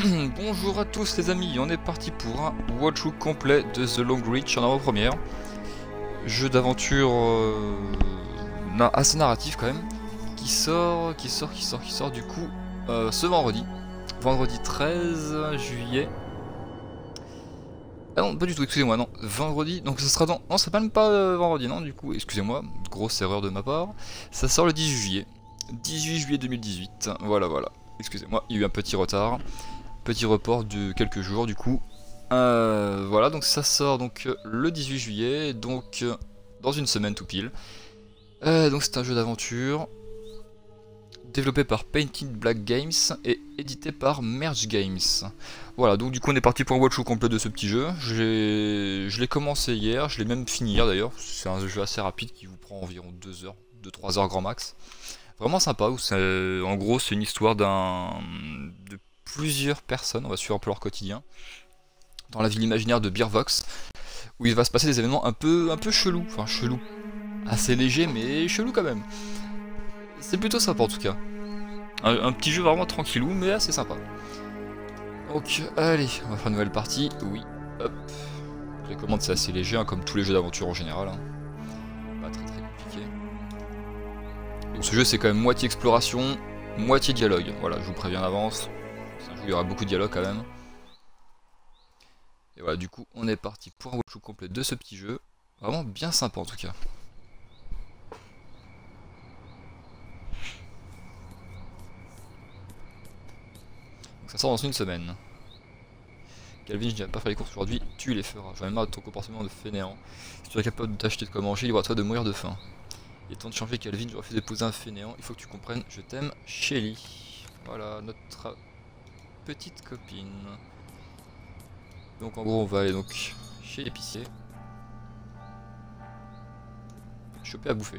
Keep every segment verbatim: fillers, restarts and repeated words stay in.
Bonjour à tous les amis, on est parti pour un walkthrough complet de The Long Reach en avant-première. Jeu d'aventure euh, na assez narratif quand même, qui sort, qui sort, qui sort, qui sort du coup euh, ce vendredi. Vendredi treize juillet. Ah non, pas du tout, excusez-moi, non, vendredi, donc ce sera dans... Non, c'est même pas euh, vendredi, non, du coup, excusez-moi, grosse erreur de ma part. Ça sort le dix-huit juillet. dix-huit juillet deux mille dix-huit, voilà, voilà. Excusez-moi, il y a eu un petit retard. Petit report de quelques jours du coup. Euh, voilà, donc ça sort donc le dix-huit juillet, donc euh, dans une semaine tout pile. Euh, donc c'est un jeu d'aventure développé par Painted Black Games et édité par Merge Games. Voilà, donc du coup on est parti pour un walkthrough complet de ce petit jeu. Je l'ai commencé hier, je l'ai même fini hier d'ailleurs. C'est un jeu assez rapide qui vous prend environ deux heures, deux trois heures grand max. Vraiment sympa, où en gros c'est une histoire d'un de plusieurs personnes, on va suivre un peu leur quotidien, dans la ville imaginaire de Beervox, où il va se passer des événements un peu, un peu chelous, enfin chelous, assez légers mais chelous quand même. C'est plutôt sympa en tout cas. Un, un petit jeu vraiment tranquillou mais assez sympa. Donc allez, on va faire une nouvelle partie, oui, hop. Les commandes c'est assez léger, hein, comme tous les jeux d'aventure en général. Hein. Pas très très compliqué. Donc ce jeu c'est quand même moitié exploration, moitié dialogue, voilà, je vous préviens en avance. C'est un jeu où il y aura beaucoup de dialogue quand même. Et voilà, du coup, on est parti pour un walkthrough complet de ce petit jeu. Vraiment bien sympa en tout cas. Donc ça sort dans une semaine. Calvin, je n'ai pas fait les courses aujourd'hui, tu les feras. J'en ai marre de ton comportement de fainéant. Si tu es capable de t'acheter de quoi manger, libre à toi de mourir de faim. Il est temps de changer, Calvin, je refuse d'épouser un fainéant. Il faut que tu comprennes, je t'aime, Shelly. Voilà, notre petite copine. Donc en gros, on va aller donc chez l'épicier. Choper à bouffer.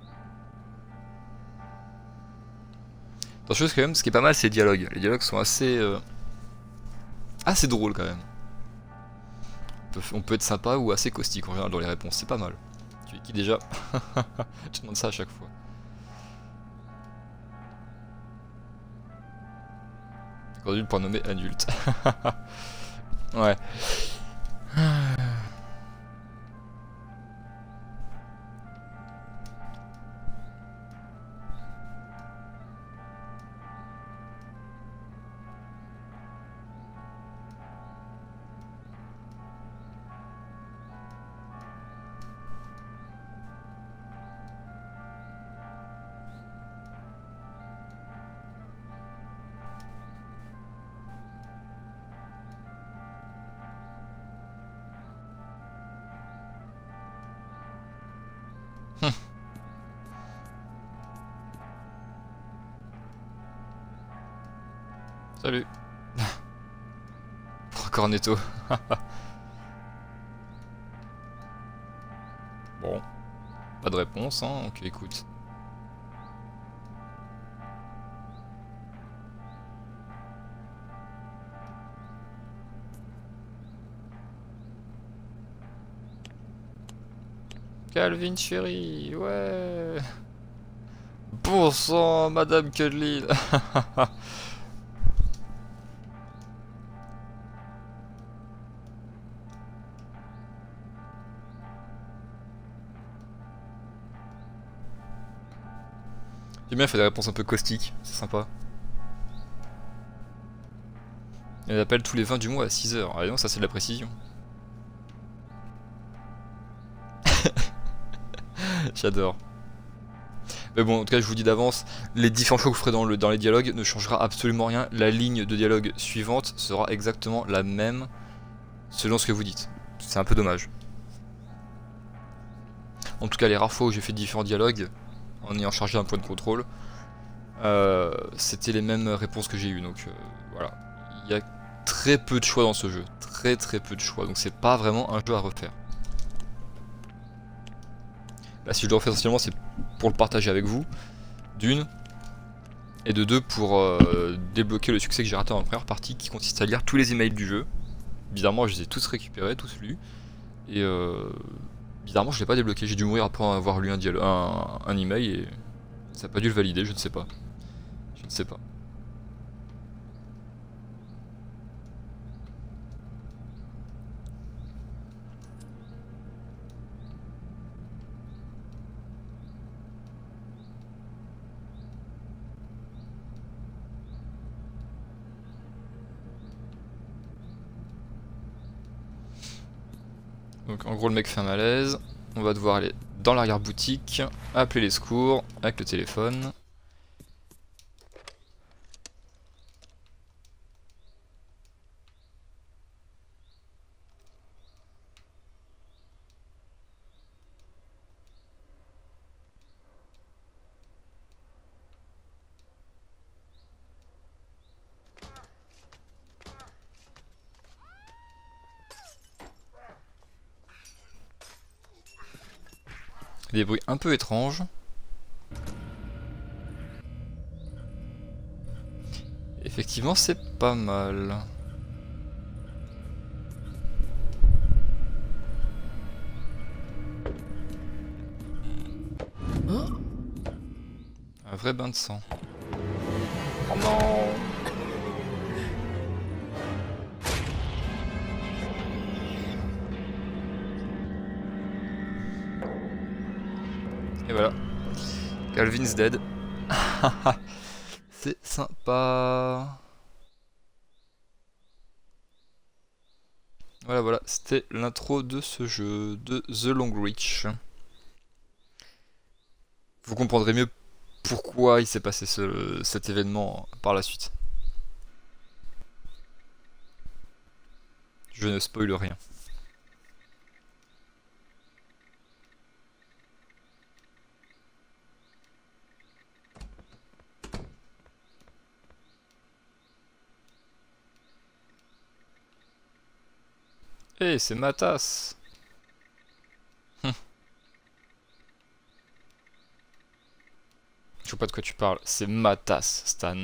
Attention, quand même, ce qui est pas mal, c'est les dialogues. Les dialogues sont assez... Euh, assez drôles quand même. On peut, on peut être sympa ou assez caustique en général dans les réponses, c'est pas mal. Tu es qui déjà? Je demande ça à chaque fois. Adulte pour nommer adulte. Ouais. Salut. Cornetto. Bon. Pas de réponse, hein, ok, écoute. Calvin Chéri, ouais. Bon sang, Madame Cudley. J'aime bien faire des réponses un peu caustiques, c'est sympa. Elle appelle tous les vingt du mois à six heures. Ah non, ça c'est de la précision. J'adore. Mais bon, en tout cas, je vous dis d'avance, les différents choix que vous ferez dans, le, dans les dialogues ne changera absolument rien. La ligne de dialogue suivante sera exactement la même selon ce que vous dites. C'est un peu dommage. En tout cas, les rares fois où j'ai fait différents dialogues, en ayant chargé un point de contrôle, euh, c'était les mêmes réponses que j'ai eues. Donc euh, voilà, il y a très peu de choix dans ce jeu. Très très peu de choix. Donc c'est pas vraiment un jeu à refaire. Là, si je le refais essentiellement, c'est pour le partager avec vous, d'une, et de deux, pour euh, débloquer le succès que j'ai raté dans la première partie, qui consiste à lire tous les emails du jeu. Bizarrement, je les ai tous récupérés, tous lus, et euh, bizarrement, je l'ai pas débloqué. J'ai dû mourir après avoir lu un, un, un email, et ça n'a pas dû le valider, je ne sais pas. Je ne sais pas. Donc en gros le mec fait un malaise. On va devoir aller dans l'arrière-boutique, appeler les secours avec le téléphone. Des bruits un peu étranges. Effectivement, c'est pas mal. Un vrai bain de sang. Oh non! Et voilà. Calvin's dead. C'est sympa. Voilà, voilà. C'était l'intro de ce jeu, de The Long Reach. Vous comprendrez mieux pourquoi il s'est passé ce, cet événement par la suite. Je ne spoile rien. Eh, hey, c'est ma tasse. Je sais pas de quoi tu parles. C'est ma tasse, Stan.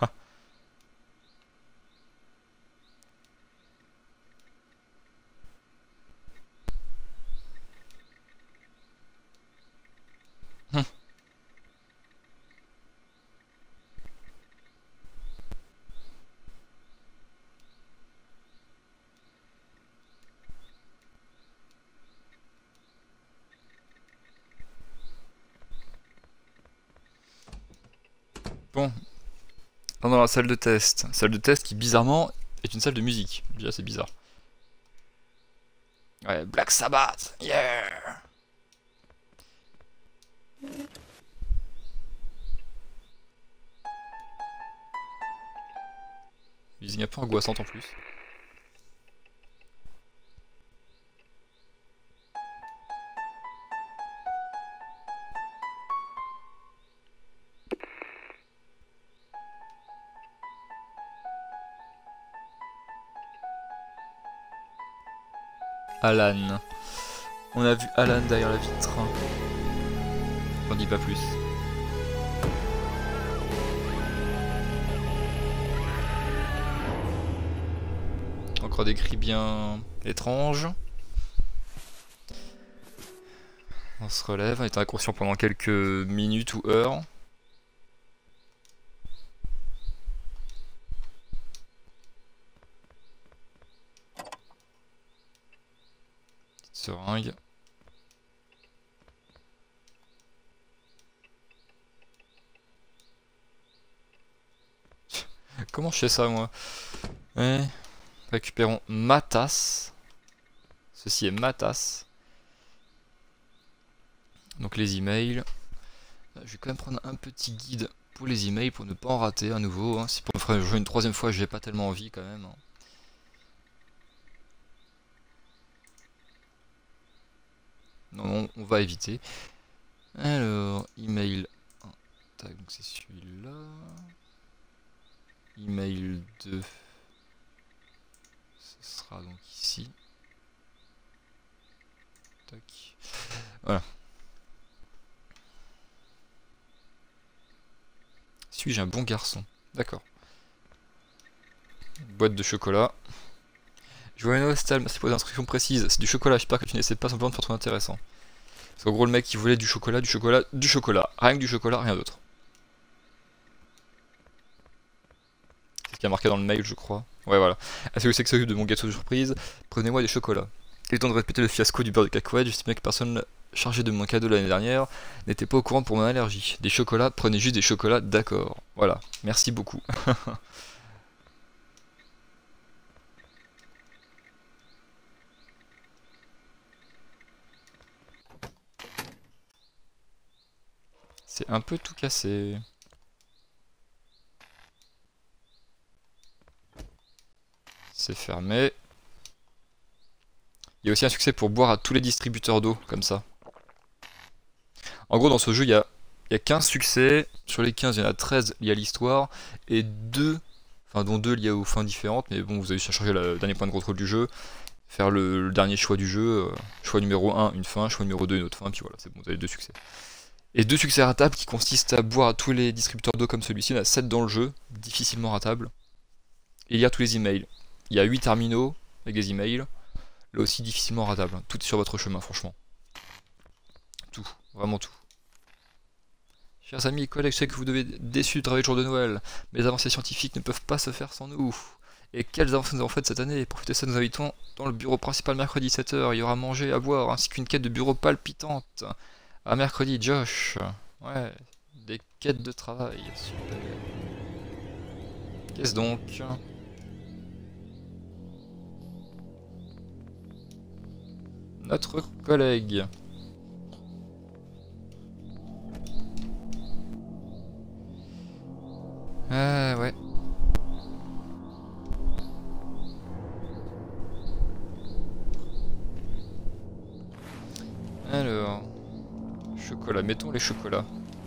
Bon. On est dans la salle de test. Salle de test qui, bizarrement, est une salle de musique. Déjà, c'est bizarre. Ouais, Black Sabbath, yeah! Musique un peu angoissante en plus. Alan. On a vu Alan derrière la vitre. On dit pas plus. Encore des cris bien étranges. On se relève, on est inconscient pendant quelques minutes ou heures. Petite seringue. Comment je fais ça moi? Ouais. Récupérons ma tasse. Ceci est ma tasse. Donc les emails. Je vais quand même prendre un petit guide pour les emails pour ne pas en rater à nouveau. Hein. Si pour me faire jouer une troisième fois, j'ai pas tellement envie quand même. Hein. Non, non, on va éviter. Alors, email un. Tac, donc c'est celui-là. Email deux. Ce sera donc ici. Tac. Voilà. Suis-je un bon garçon? D'accord. Boîte de chocolat. Joyeux Nostal, merci pour les instructions précises. C'est du chocolat, j'espère que tu n'essaies pas simplement de faire trop intéressant. Parce qu'en gros, le mec il voulait du chocolat, du chocolat, du chocolat. Rien que du chocolat, rien d'autre. C'est ce qui a marqué dans le mail, je crois. Ouais, voilà. Est-ce que c'est que ça de mon gâteau de surprise? Prenez-moi des chocolats. Il est temps de répéter le fiasco du beurre de cacahuète. J'estimais que personne chargé de mon cadeau l'année dernière n'était pas au courant pour mon allergie. Des chocolats, prenez juste des chocolats, d'accord. Voilà, merci beaucoup. C'est un peu tout cassé. C'est fermé. Il y a aussi un succès pour boire à tous les distributeurs d'eau, comme ça. En gros, dans ce jeu, il y a, il y a quinze succès. Sur les quinze, il y en a treize liés à l'histoire. Et deux, enfin dont deux liés aux fins différentes. Mais bon, vous avez juste à changer le dernier point de contrôle du jeu. Faire le, le dernier choix du jeu. Euh, choix numéro un, une fin. Choix numéro deux, une autre fin. Puis voilà, c'est bon, vous avez deux succès. Et deux succès ratables qui consistent à boire à tous les distributeurs d'eau comme celui-ci. Il y en a sept dans le jeu, difficilement ratables. Et lire tous les emails. Il y a huit terminaux avec des emails. Là aussi, difficilement ratable. Tout est sur votre chemin, franchement. Tout, vraiment tout. Chers amis et collègues, je sais que vous devez être déçus de travailler le jour de Noël. Mais les avancées scientifiques ne peuvent pas se faire sans nous. Et quelles avancées nous avons faites cette année? Profitez de ça, nous invitons dans le bureau principal mercredi sept heures. Il y aura à manger, à boire, ainsi qu'une quête de bureau palpitante. À mercredi, Josh. Ouais, des quêtes de travail. Super. Qu'est-ce donc? Notre collègue. Ah ouais. Alors, chocolat, mettons les chocolats.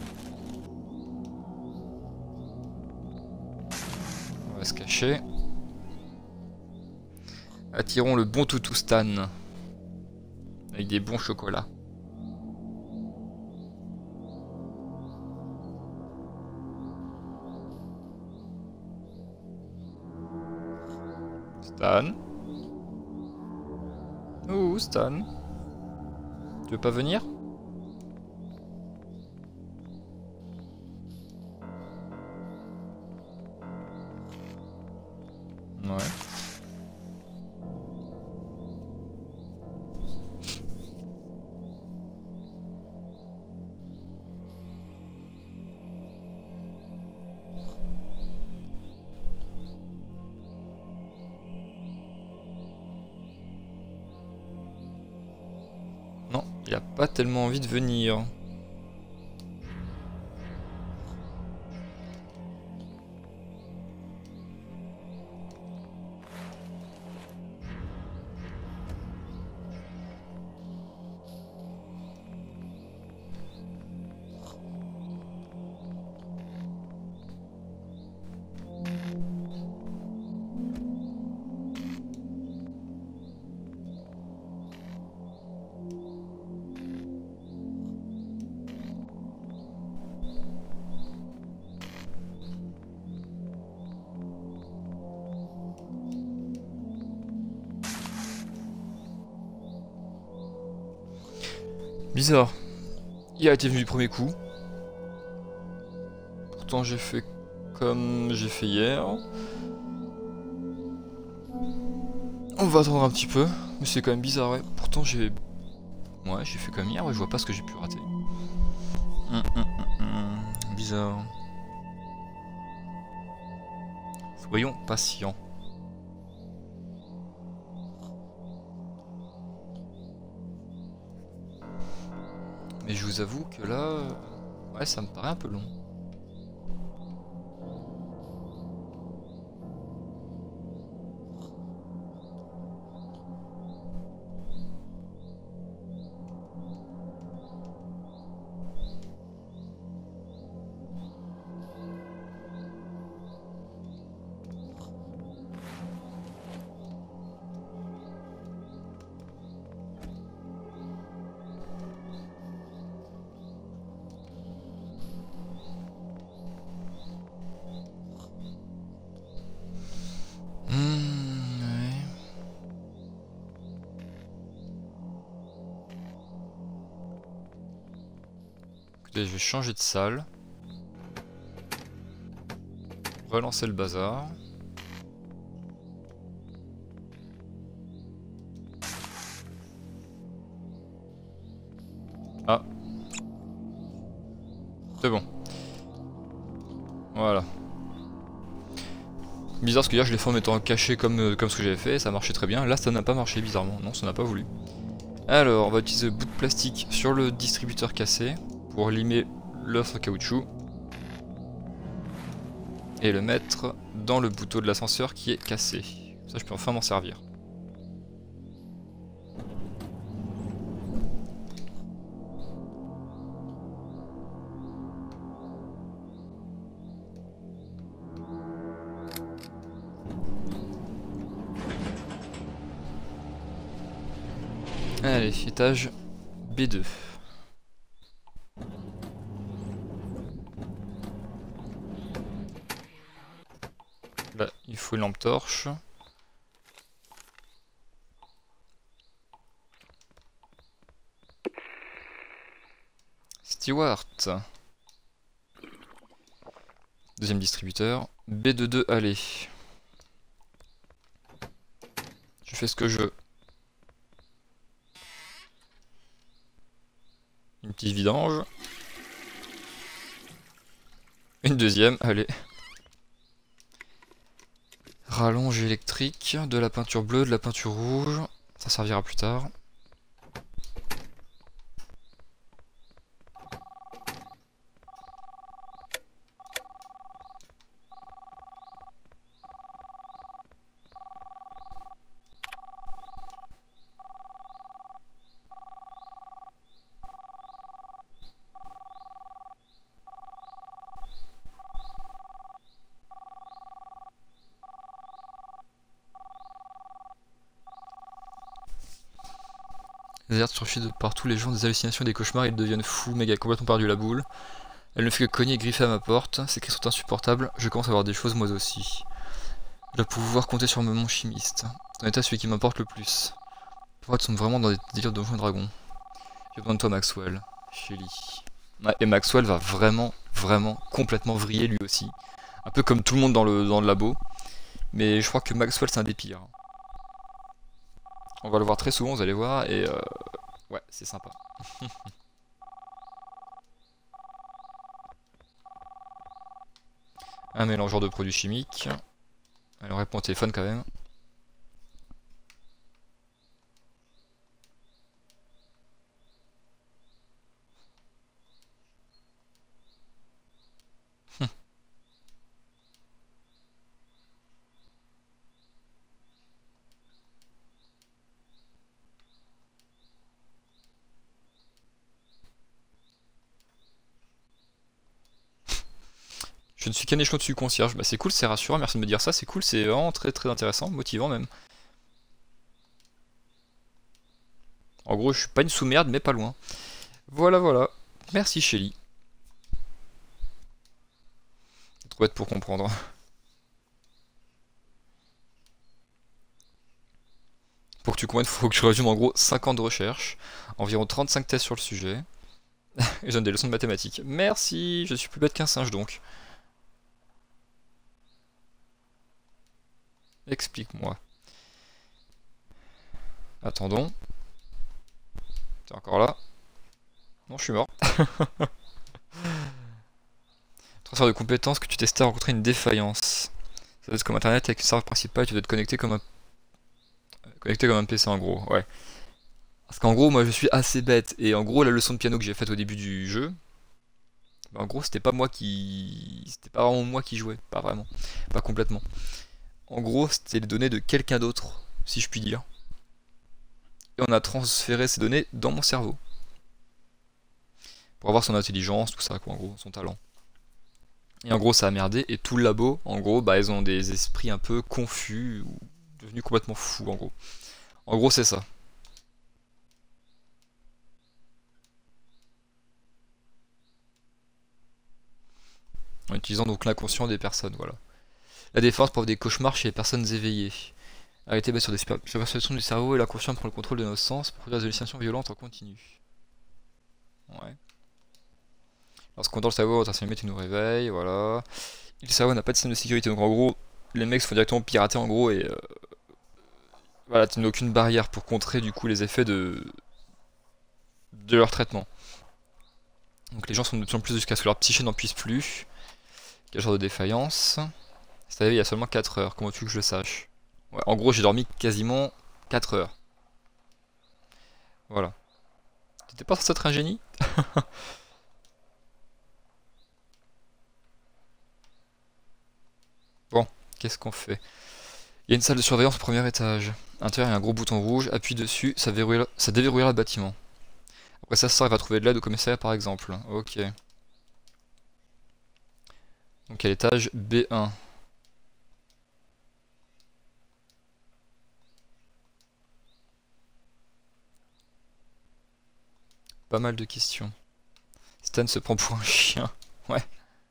On va se cacher. Attirons le bon toutou Stan. Avec des bons chocolats. Stan. Ouh, Stan. Tu veux pas venir? Ouais. Non, il a pas tellement envie de venir. Bizarre. Il a été venu du premier coup. Pourtant j'ai fait comme j'ai fait hier. On va attendre un petit peu. Mais c'est quand même bizarre, ouais. Pourtant j'ai... Ouais, j'ai fait comme hier, ouais, je vois pas ce que j'ai pu rater. Hum, hum, hum, hum. Bizarre. Soyons patients. Mais je vous avoue que là... Ouais, ça me paraît un peu long. Je vais changer de salle. Relancer le bazar. Ah. C'est bon. Voilà. Bizarre parce que hier je l'ai fait en étant caché comme, comme ce que j'avais fait, ça marchait très bien. Là ça n'a pas marché bizarrement, non ça n'a pas voulu. Alors on va utiliser le bout de plastique sur le distributeur cassé pour limer l'os en caoutchouc. Et le mettre dans le bouton de l'ascenseur qui est cassé. Ça, je peux enfin m'en servir. Allez, étage B deux. Là, il faut une lampe torche. Stewart. Deuxième distributeur. B deux deux, allez. Je fais ce que je veux. Une petite vidange. Une deuxième, allez. Rallonge électrique, de la peinture bleue, de la peinture rouge. Ça servira plus tard. Les alertes surgissent de partout, les gens ont des hallucinations, des cauchemars, ils deviennent fous, méga complètement perdu la boule. Elle ne fait que cogner et griffer à ma porte, ces cris sont insupportables, je commence à voir des choses moi aussi. Je dois pouvoir compter sur mon chimiste. Ton état celui qui m'importe le plus. Pourquoi tu sont vraiment dans des délires de Donjons et Dragons. J'ai besoin de toi Maxwell. Shelly. Ouais, et Maxwell va vraiment, vraiment, complètement vriller lui aussi. Un peu comme tout le monde dans le, dans le labo. Mais je crois que Maxwell c'est un des pires. On va le voir très souvent, vous allez voir, et euh... ouais, c'est sympa. Un mélangeur de produits chimiques. Elle répond au téléphone quand même. Je ne suis qu'un échelon dessus concierge. Bah c'est cool, c'est rassurant, merci de me dire ça, c'est cool, c'est vraiment très très intéressant, motivant même. En gros, je suis pas une sous-merde, mais pas loin. Voilà, voilà. Merci Shelly. Trop bête pour comprendre. Pour que tu comprennes, il faut que tu résumes en gros cinq ans de recherche, environ trente-cinq tests sur le sujet, et je donne des leçons de mathématiques. Merci, je suis plus bête qu'un singe donc. Explique-moi. Attendons. T'es encore là? Non, je suis mort. Transfert de compétences que tu testais à rencontrer une défaillance. Ça doit être comme internet avec le serveur principal, tu dois être connecté comme un... Connecté comme un P C en gros, ouais. Parce qu'en gros, moi je suis assez bête, et en gros, la leçon de piano que j'ai faite au début du jeu, bah, en gros, c'était pas moi qui... C'était pas vraiment moi qui jouais, pas vraiment, pas complètement. En gros, c'était les données de quelqu'un d'autre, si je puis dire. Et on a transféré ces données dans mon cerveau. Pour avoir son intelligence, tout ça, quoi, en gros, son talent. Et en gros, ça a merdé, et tout le labo, en gros, bah, ils ont des esprits un peu confus, ou devenus complètement fous, en gros. En gros, c'est ça. En utilisant donc l'inconscient des personnes, voilà. La défense provoque des cauchemars chez les personnes éveillées. A été basée sur des perceptions du cerveau et l'inconscient prend le contrôle de nos sens pour produire des hallucinations violentes en continu. Ouais. Lorsqu'on dort, le cerveau intentionnellement il nous réveille, voilà. Et le cerveau n'a pas de système de sécurité, donc en gros, les mecs se font directement pirater en gros et... Euh, voilà, tu n'as aucune barrière pour contrer du coup les effets de... de leur traitement. Donc les gens sont de plus en plus jusqu'à ce que leur psyché n'en puisse plus. Quel genre de défaillance? C'est-à-dire il y a seulement quatre heures, comment tu veux que je le sache? Ouais, en gros j'ai dormi quasiment quatre heures. Voilà. T'étais pas censé être un génie? qu'est-ce qu'on fait? Il y a une salle de surveillance au premier étage. À l'intérieur, il y a un gros bouton rouge. Appuie dessus, ça, verrouillera... ça déverrouillera le bâtiment. Après ça, ça, il va trouver de l'aide au commissariat par exemple. Ok. Donc à l'étage B un. Pas mal de questions. Stan se prend pour un chien. Ouais.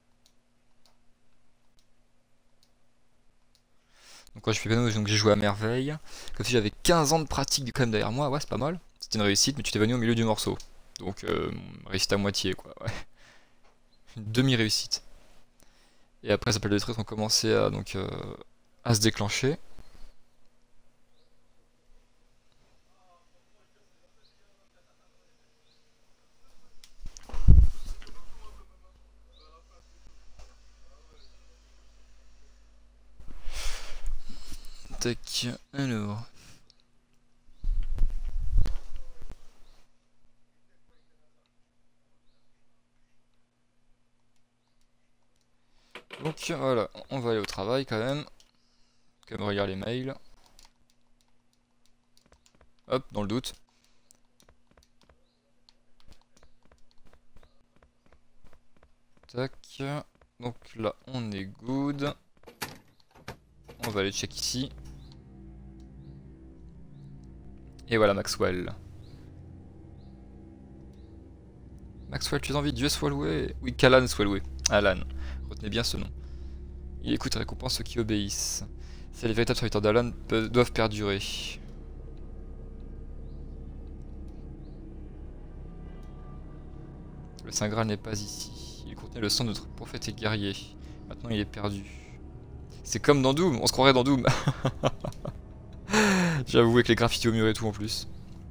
Donc quand je fais piano, donc j'ai joué à merveille. Comme si j'avais quinze ans de pratique quand même derrière moi. Ouais, c'est pas mal. C'était une réussite, mais tu t'es venu au milieu du morceau. Donc euh, réussite à moitié quoi. Ouais. Une demi-réussite. Et après, les appels de détresse ont commencé à, donc, euh, à se déclencher. Tac, alors. Donc voilà, on va aller au travail quand même. Quand même regarder les mails. Hop, dans le doute. Tac. Donc là, on est good. On va aller check ici. Et voilà Maxwell. Maxwell, tu es envie Dieu soit loué. Oui, qu'Alan soit loué. Alan. Retenez bien ce nom. Il écoute et récompense ceux qui obéissent. C'est les véritables serviteurs d'Alan doivent perdurer. Le Saint Graal n'est pas ici. Il contenait le sang de notre prophète et guerrier. Maintenant il est perdu. C'est comme dans Doom, on se croirait dans Doom. J'avoue, avec les graffitis au mur et tout en plus.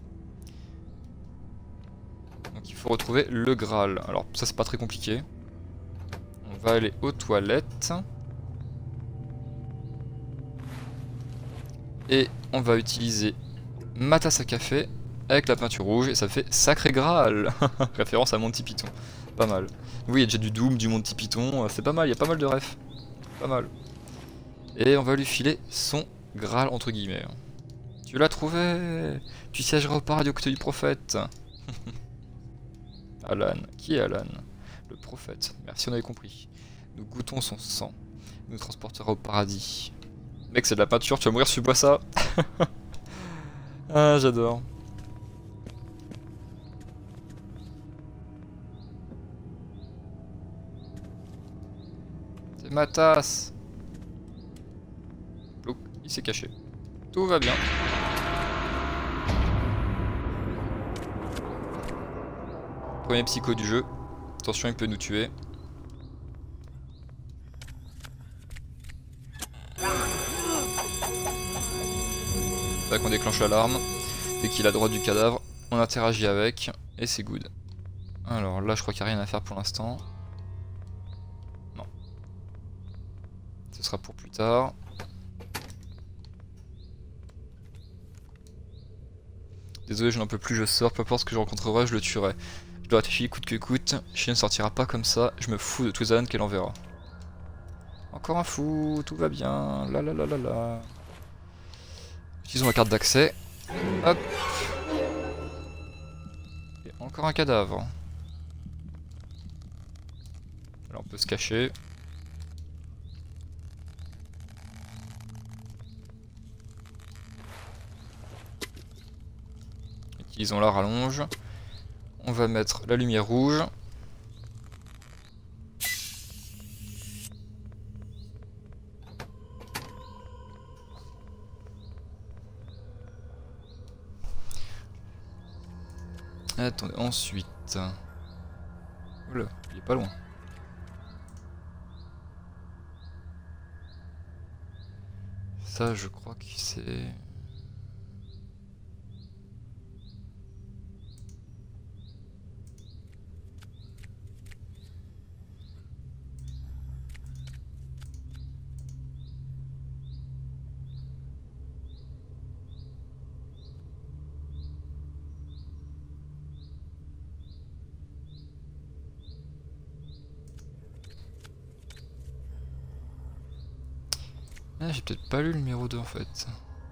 Donc il faut retrouver le Graal. Alors ça c'est pas très compliqué. On va aller aux toilettes. Et on va utiliser ma tasse à café avec la peinture rouge et ça fait Sacré Graal. Référence à Monty Python. Pas mal. Oui, il y a déjà du Doom, du Monty Python, c'est pas mal, il y a pas mal de refs. Pas mal. Et on va lui filer son Graal entre guillemets. Tu l'as trouvé. Tu siégeras au paradis aux côtés du prophète. Alan. Qui est Alan? Le prophète. Merci, on avait compris. Nous goûtons son sang. Il nous transportera au paradis. Mec, c'est de la peinture, tu vas mourir si tu bois ça. Ah, j'adore. C'est ma tasse. Plouc, il s'est caché. Tout va bien. Premier psycho du jeu. Attention, il peut nous tuer. C'est vrai qu'on déclenche l'alarme. Dès qu'il a droit du cadavre, on interagit avec. Et c'est good. Alors là, je crois qu'il n'y a rien à faire pour l'instant. Non. Ce sera pour plus tard. Désolé, je n'en peux plus, je sors. Peu importe ce que je rencontrerai, je le tuerai. Je dois réfléchir coûte que coûte. Chien ne sortira pas comme ça. Je me fous de tous les ânes qu'elle enverra. Encore un fou, tout va bien. La la la la la. Utilisons la carte d'accès. Hop. Et encore un cadavre. Là on peut se cacher. Utilisons la rallonge. On va mettre la lumière rouge. Attendez, ensuite... Oula, il est pas loin. Ça, je crois que c'est... Ah, j'ai peut-être pas lu le numéro deux en fait.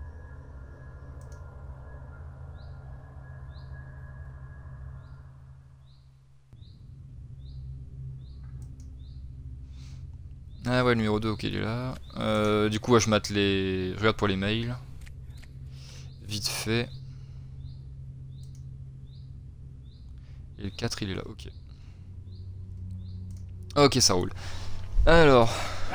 Ah ouais, le numéro deux, ok, il est là. Euh, du coup, ouais, je mate les... Je regarde pour les mails. Vite fait. Et le quatre, il est là, ok. Ok, ça roule. Alors...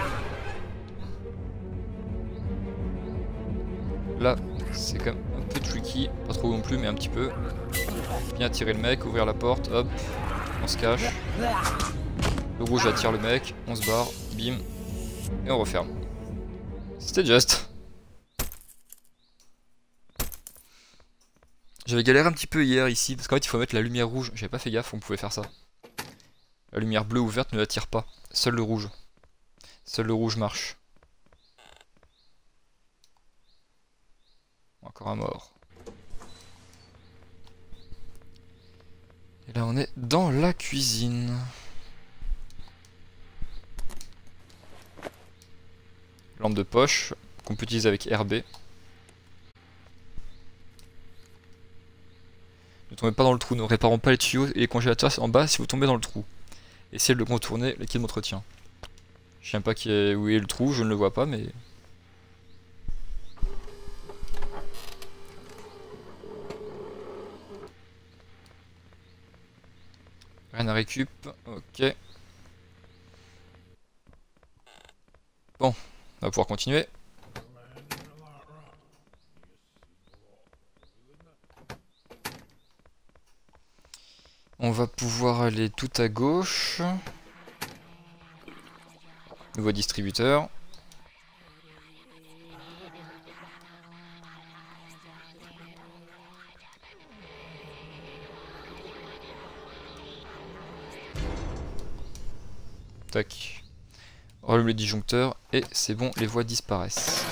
Là, c'est quand même un peu tricky. Pas trop non plus, mais un petit peu. Bien attirer le mec, ouvrir la porte, hop. On se cache. Le rouge attire le mec, on se barre, bim. Et on referme. C'était juste. J'avais galéré un petit peu hier ici, parce qu'en fait il faut mettre la lumière rouge. J'avais pas fait gaffe, on pouvait faire ça. La lumière bleue ou verte ne l'attire pas. Seul le rouge. Seul le rouge marche. Encore un mort. Et là on est dans la cuisine. Lampe de poche, qu'on peut utiliser avec R B. Ne tombez pas dans le trou, ne réparons pas les tuyaux et les congélateurs en bas si vous tombez dans le trou. Essayez de le contourner, l'équipe d'entretien. Je sais même pas qui est, où est le trou, je ne le vois pas, mais... Rien à récup, ok. Bon, on va pouvoir continuer. On va pouvoir aller tout à gauche. Nouveau distributeur. Tac. On rallume le disjoncteur et c'est bon, les voies disparaissent.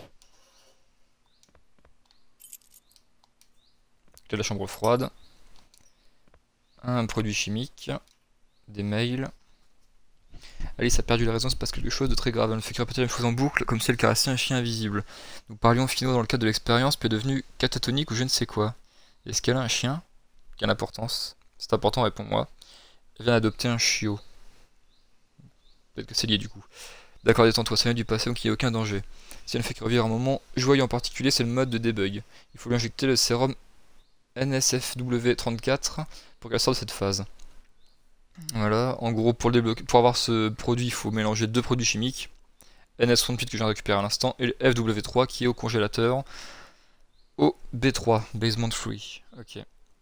De la chambre froide. Un produit chimique. Des mails. Alice a perdu la raison, c'est parce que quelque chose de très grave. Elle ne fait que répéter la même chose en boucle, comme si elle caressait un chien invisible. Nous parlions finaux dans le cadre de l'expérience, puis est devenu catatonique ou je ne sais quoi. Est-ce qu'elle a un chien? Quelle importance? C'est important, réponds-moi. Elle vient d'adopter un chiot. Peut-être que c'est lié du coup. D'accord, détends-toi, ça vient du passé, donc il n'y a aucun danger. Si elle ne fait que revivre un moment joyeux en particulier, c'est le mode de debug. Il faut lui injecter le sérum N S F W trente-quatre pour qu'elle sorte de cette phase. Voilà, en gros, pour, le débloquer, pour avoir ce produit, il faut mélanger deux produits chimiques. N S trente-huit que je viens de récupérer à l'instant, et le F W trois qui est au congélateur. Au B trois, Basement trois. Ok.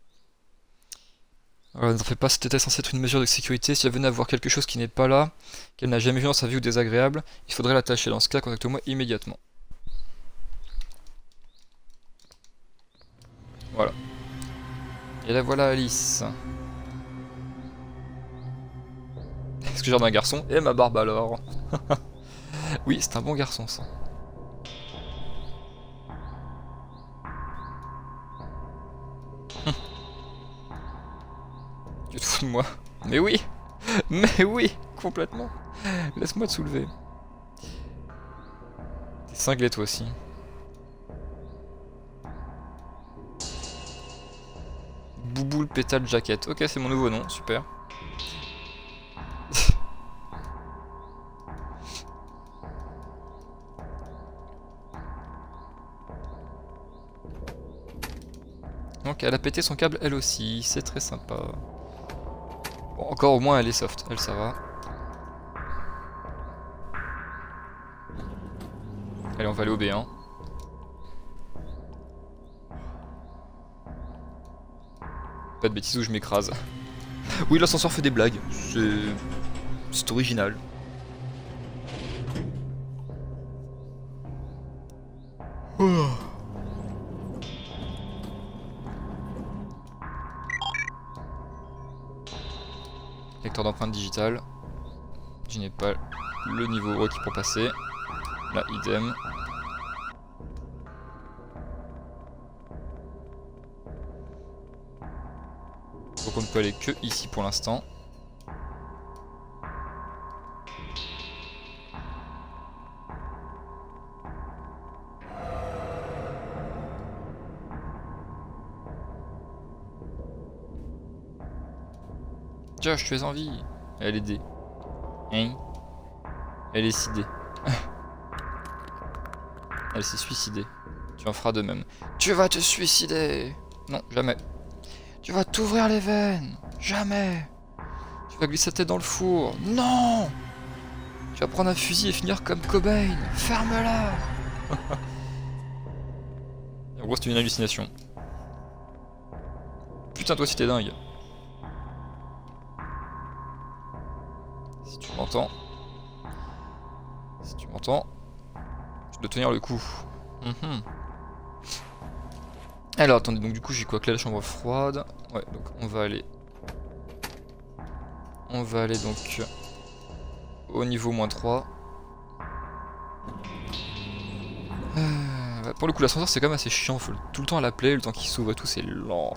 Voilà, ne fais pas, c'était censé être une mesure de sécurité. Si elle venait à voir quelque chose qui n'est pas là, qu'elle n'a jamais vu dans sa vie ou désagréable, il faudrait l'attacher. Dans ce cas, contacte-moi immédiatement. Voilà. Et là voilà Alice. Est-ce que j'ai un garçon? Et ma barbe alors. Oui, c'est un bon garçon ça. Tu te fous de moi? Mais oui. Mais oui, complètement. Laisse-moi te soulever. T'es cinglé toi aussi. Bouboule Pétale Jacket. Ok, c'est mon nouveau nom, super. Donc elle a pété son câble elle aussi, c'est très sympa. Bon, encore au moins elle est soft, elle ça va. Allez, on va aller au B un. Pas de bêtises où je m'écrase. Oui, l'ascenseur fait des blagues, c'est... c'est original. Oh. Lecteur d'empreintes digitales. Je n'ai pas le niveau requis pour passer. Là, idem. Donc on ne peut aller que ici pour l'instant. Josh, tu es en vie. Elle est dé. Hein? Elle est sidée. Elle s'est suicidée. Tu en feras de même. Tu vas te suicider. Non, jamais. Tu vas t'ouvrir les veines. Jamais. Tu vas glisser ta tête dans le four. Non. Tu vas prendre un fusil et finir comme Cobain. Ferme-la. En gros, c'était une hallucination. Putain, toi aussi t'es dingue. Si tu m'entends. Si tu m'entends. Je dois tenir le coup. Mmh. Alors attendez, donc du coup j'ai quoi que là, la chambre froide. Ouais, donc on va aller. On va aller donc au niveau moins trois. Euh, pour le coup l'ascenseur c'est quand même assez chiant, faut tout le temps l'appeler, le temps qu'il s'ouvre et tout c'est lent.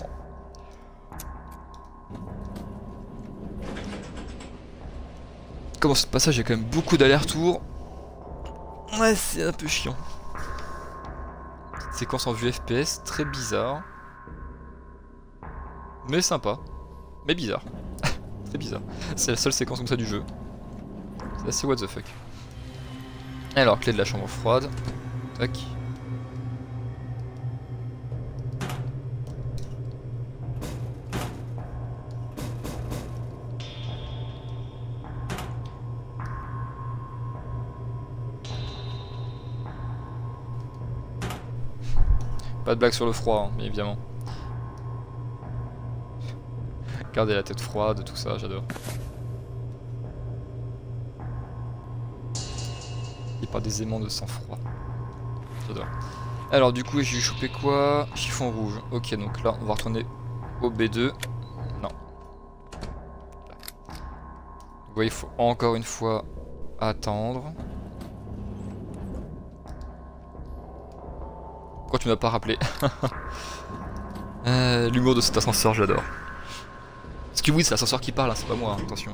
Comment ce passage, il y a quand même beaucoup d'allers-retours. Ouais, c'est un peu chiant. Petite séquence en vue F P S, très bizarre. Mais sympa. Mais bizarre. Très bizarre. C'est la seule séquence comme ça du jeu. C'est assez what the fuck. Alors, clé de la chambre froide. Tac. Pas de blague sur le froid, hein, bien évidemment. Gardez la tête froide, tout ça, j'adore. Il part des aimants de sang-froid. J'adore. Alors du coup, j'ai chopé quoi? Chiffon rouge. Ok, donc là, on va retourner au B deux. Non. Vous voyez, il faut encore une fois attendre. Pourquoi tu m'as pas rappelé? euh, L'humour de cet ascenseur, j'adore. Parce que oui, c'est l'ascenseur qui parle, hein, c'est pas moi, hein, attention.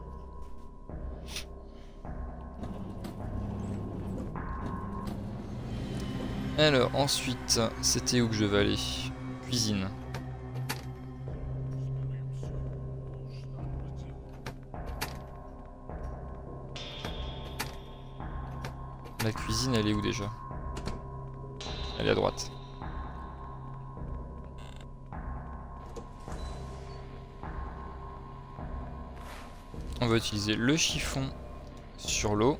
Alors, ensuite, c'était où que je devais aller? Cuisine. La cuisine, elle est où déjà? Elle est à droite. On va utiliser le chiffon sur l'eau.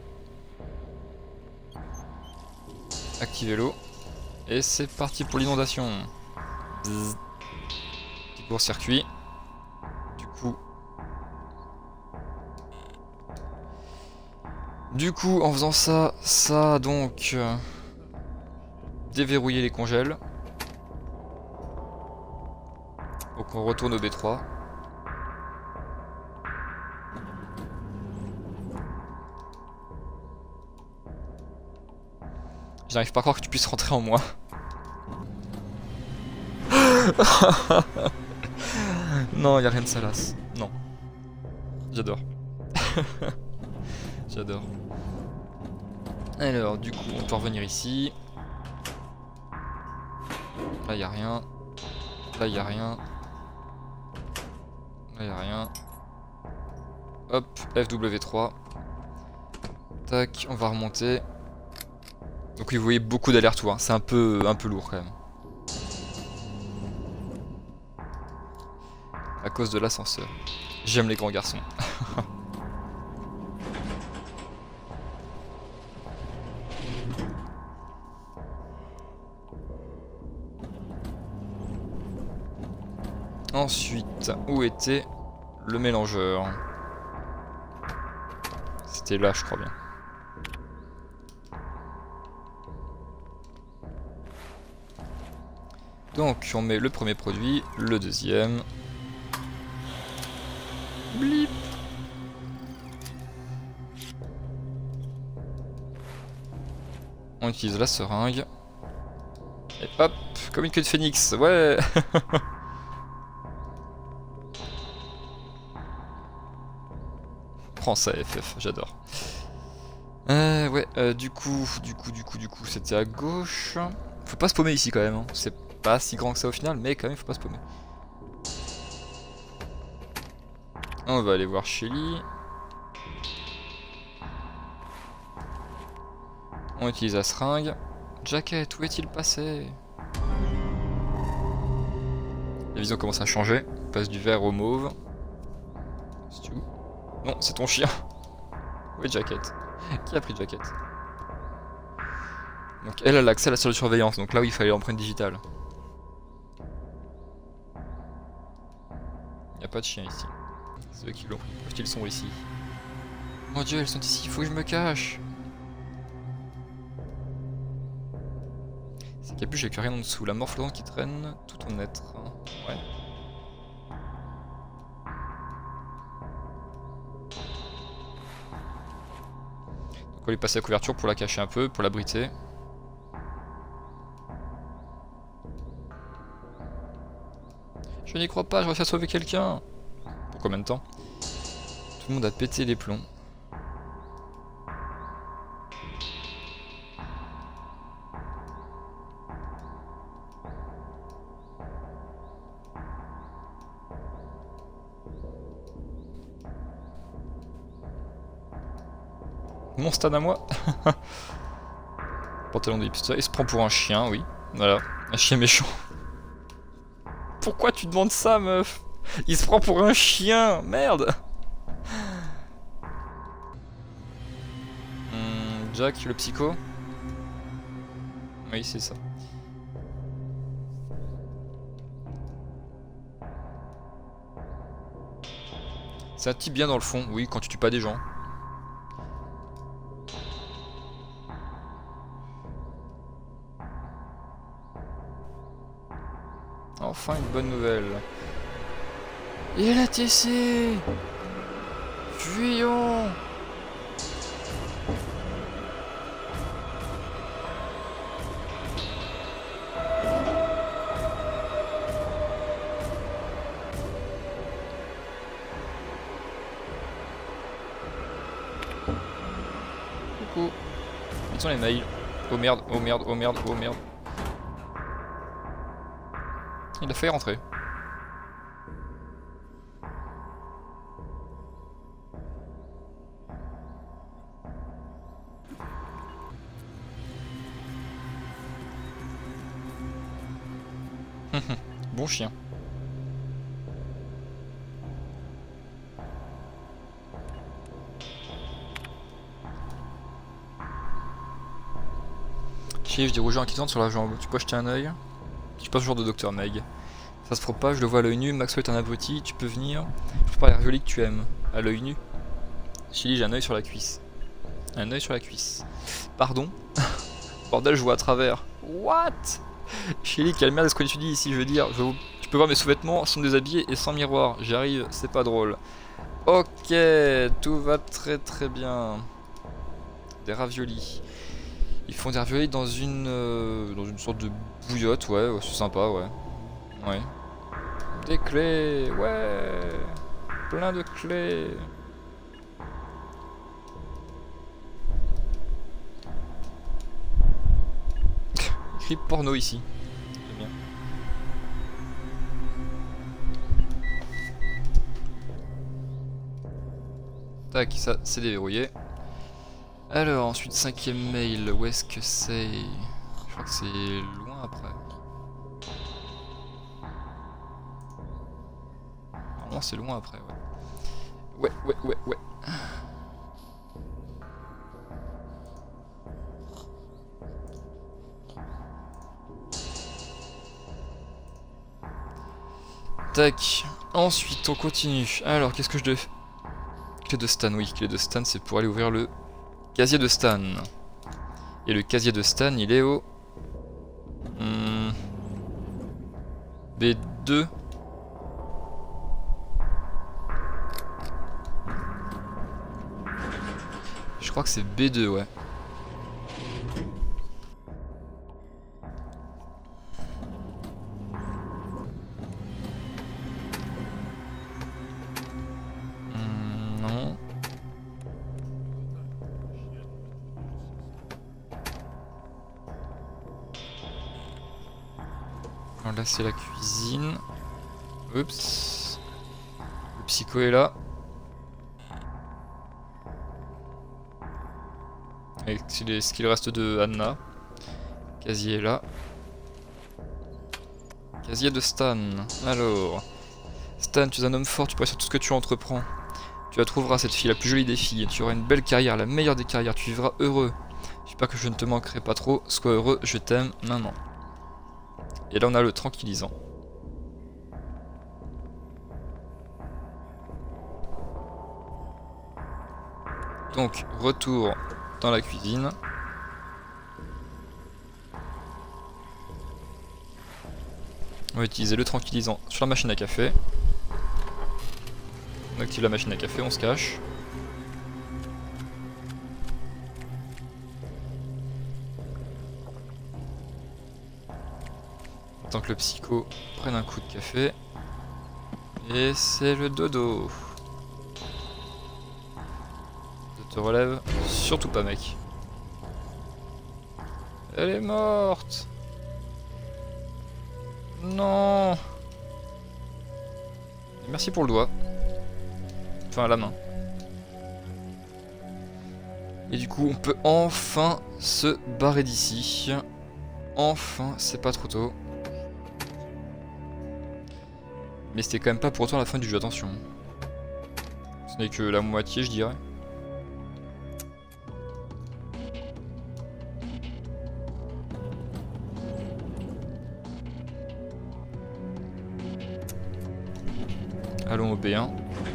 Activer l'eau. Et c'est parti pour l'inondation. Petit court-circuit. Du coup... Du coup, en faisant ça, ça a donc... Euh, déverrouiller les congèles. Donc on retourne au B trois. J'arrive pas à croire que tu puisses rentrer en moi. Non, y a rien de salace. Non. J'adore. J'adore. Alors, du coup, on peut revenir ici. Là, y a rien. Là, y a rien. Là, y a rien. Hop, F W trois. Tac, on va remonter. Donc, vous voyez beaucoup d'allers-retours. Hein. C'est un peu, un peu lourd quand même. À cause de l'ascenseur. J'aime les grands garçons. Ensuite, où était le mélangeur? C'était là, je crois bien. Donc, on met le premier produit, le deuxième. Blip. On utilise la seringue. Et hop, comme une queue de phénix, ouais. Prends ça F F, j'adore. Euh, ouais, euh, du coup, du coup, du coup, du coup, c'était à gauche. Faut pas se paumer ici quand même, hein. C'est pas si grand que ça au final, mais quand même, faut pas se paumer. On va aller voir Shelly. On utilise la seringue. Jacket, où est-il passé? La vision commence à changer. On passe du vert au mauve. C'est où? Non, c'est ton chien. Où est Jacket? Qui a pris Jacket? Donc elle a l'accès à la salle de surveillance, donc là où il fallait l'empreinte digitale. Il n'y a pas de chien ici. C'est eux qui l'ont pris. Pourquoi ils sont ici? Mon dieu, elles sont ici, il faut que je me cache. C'est capuche avec rien en dessous. La mort flottante qui traîne tout ton être. Ouais. Donc on va lui passer la couverture pour la cacher un peu, pour l'abriter. Je n'y crois pas, je réussis à sauver quelqu'un. Pour combien de temps? Tout le monde a pété les plombs. Mon stade à moi. Pantalon de hipster, il se prend pour un chien, oui. Voilà, un chien méchant. Pourquoi tu demandes ça, meuf? Il se prend pour un chien, merde. Hum, Jack, le psycho. Oui, c'est ça. C'est un type bien dans le fond, oui, quand tu tues pas des gens. Enfin une bonne nouvelle. Et la T C. Fuyons. Coucou. Ils sont les mails. Oh merde, oh merde, oh merde, oh merde. Il a failli rentrer. Bon chien. Chief, des rougeurs inquiétantes sur la jambe. Tu peux jeter un œil? Je suis pas ce genre de docteur Meg. Ça se propage, je le vois à l'œil nu. Maxwell est un abruti, tu peux venir. Je prépare les raviolis que tu aimes. À l'œil nu. Chili, j'ai un œil sur la cuisse. Un œil sur la cuisse. Pardon? Bordel, je vois à travers. What? Chili, quelle merde est-ce que tu dis ici? Je veux dire, je... tu peux voir mes sous-vêtements sont déshabillés et sans miroir. J'y arrive, c'est pas drôle. Ok, tout va très très bien. Des raviolis. Ils font des raviolis dans une euh, dans une sorte de bouillotte, ouais, ouais c'est sympa, ouais. Ouais. Des clés, ouais. Plein de clés. Écrit porno ici. C'est bien. Tac, ça c'est déverrouillé. Alors ensuite cinquième mail, où est-ce que c'est? Je crois que c'est loin après. Normalement c'est loin après, ouais. Ouais, ouais, ouais, ouais. Tac. Ensuite on continue. Alors qu'est-ce que je devais... Clé de Stan, oui, clé de Stan c'est pour aller ouvrir le casier de Stan. Et le casier de Stan il est au... Hmm... B deux. Je crois que c'est B deux, ouais. Hmm, non. Alors là c'est la cuisine. Oups. Le psycho est là. Avec ce qu'il reste de Anna. Casier est là. Casier de Stan. Alors. Stan, tu es un homme fort, tu pourrais sur tout ce que tu entreprends. Tu la trouveras, cette fille, la plus jolie des filles. Tu auras une belle carrière, la meilleure des carrières. Tu vivras heureux. J'espère que je ne te manquerai pas trop. Sois heureux, je t'aime, maman. Et là, on a le tranquillisant. Donc, retour dans la cuisine. On va utiliser le tranquillisant sur la machine à café. On active la machine à café, on se cache. Tant que le psycho prenne un coup de café. Et c'est le dodo. Je te relève. Surtout pas, mec. Elle est morte. Non. Merci pour le doigt. Enfin, la main. Et du coup, on peut enfin se barrer d'ici. Enfin, c'est pas trop tôt. Mais c'était quand même pas pour autant la fin du jeu, attention. Ce n'est que la moitié, je dirais. Allons au B un.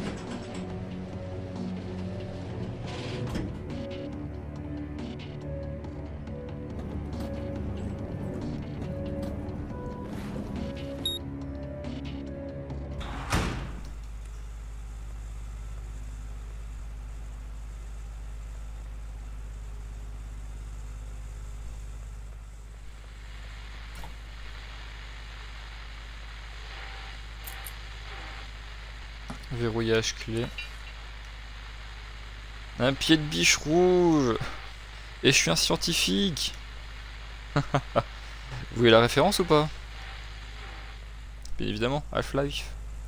Verrouillage clé. Un pied de biche rouge. Et je suis un scientifique. Vous voyez la référence ou pas? Bien évidemment, Half-Life.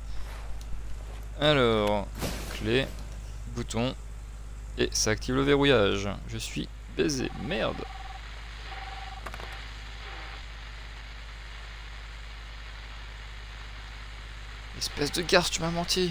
Alors, clé, bouton, et ça active le verrouillage. Je suis baisé, merde. Espèce de garce, tu m'as menti.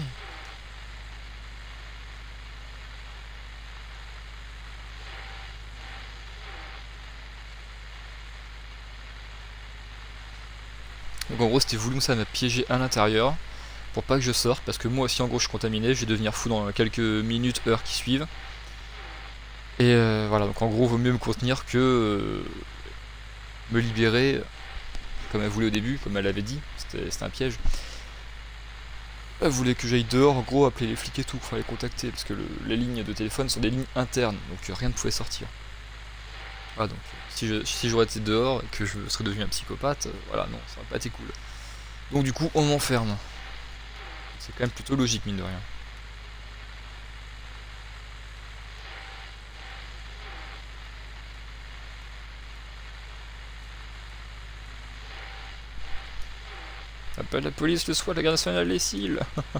Donc en gros c'était voulu, ça m'a piégé à l'intérieur pour pas que je sorte, parce que moi aussi en gros je suis contaminé, je vais devenir fou dans quelques minutes, heures qui suivent. Et euh, voilà, donc en gros vaut mieux me contenir que euh, me libérer comme elle voulait au début, comme elle l'avait dit, c'était un piège. Elle voulait que j'aille dehors, en gros appeler les flics et tout, pour les contacter, parce que le, les lignes de téléphone sont des lignes internes, donc rien ne pouvait sortir. Voilà, donc si j'aurais si été dehors et que je serais devenu un psychopathe, euh, voilà, non, ça aurait pas été cool. Donc du coup, on m'enferme. C'est quand même plutôt logique, mine de rien. Appelle la police, le SWAT, la garde nationale, les cils.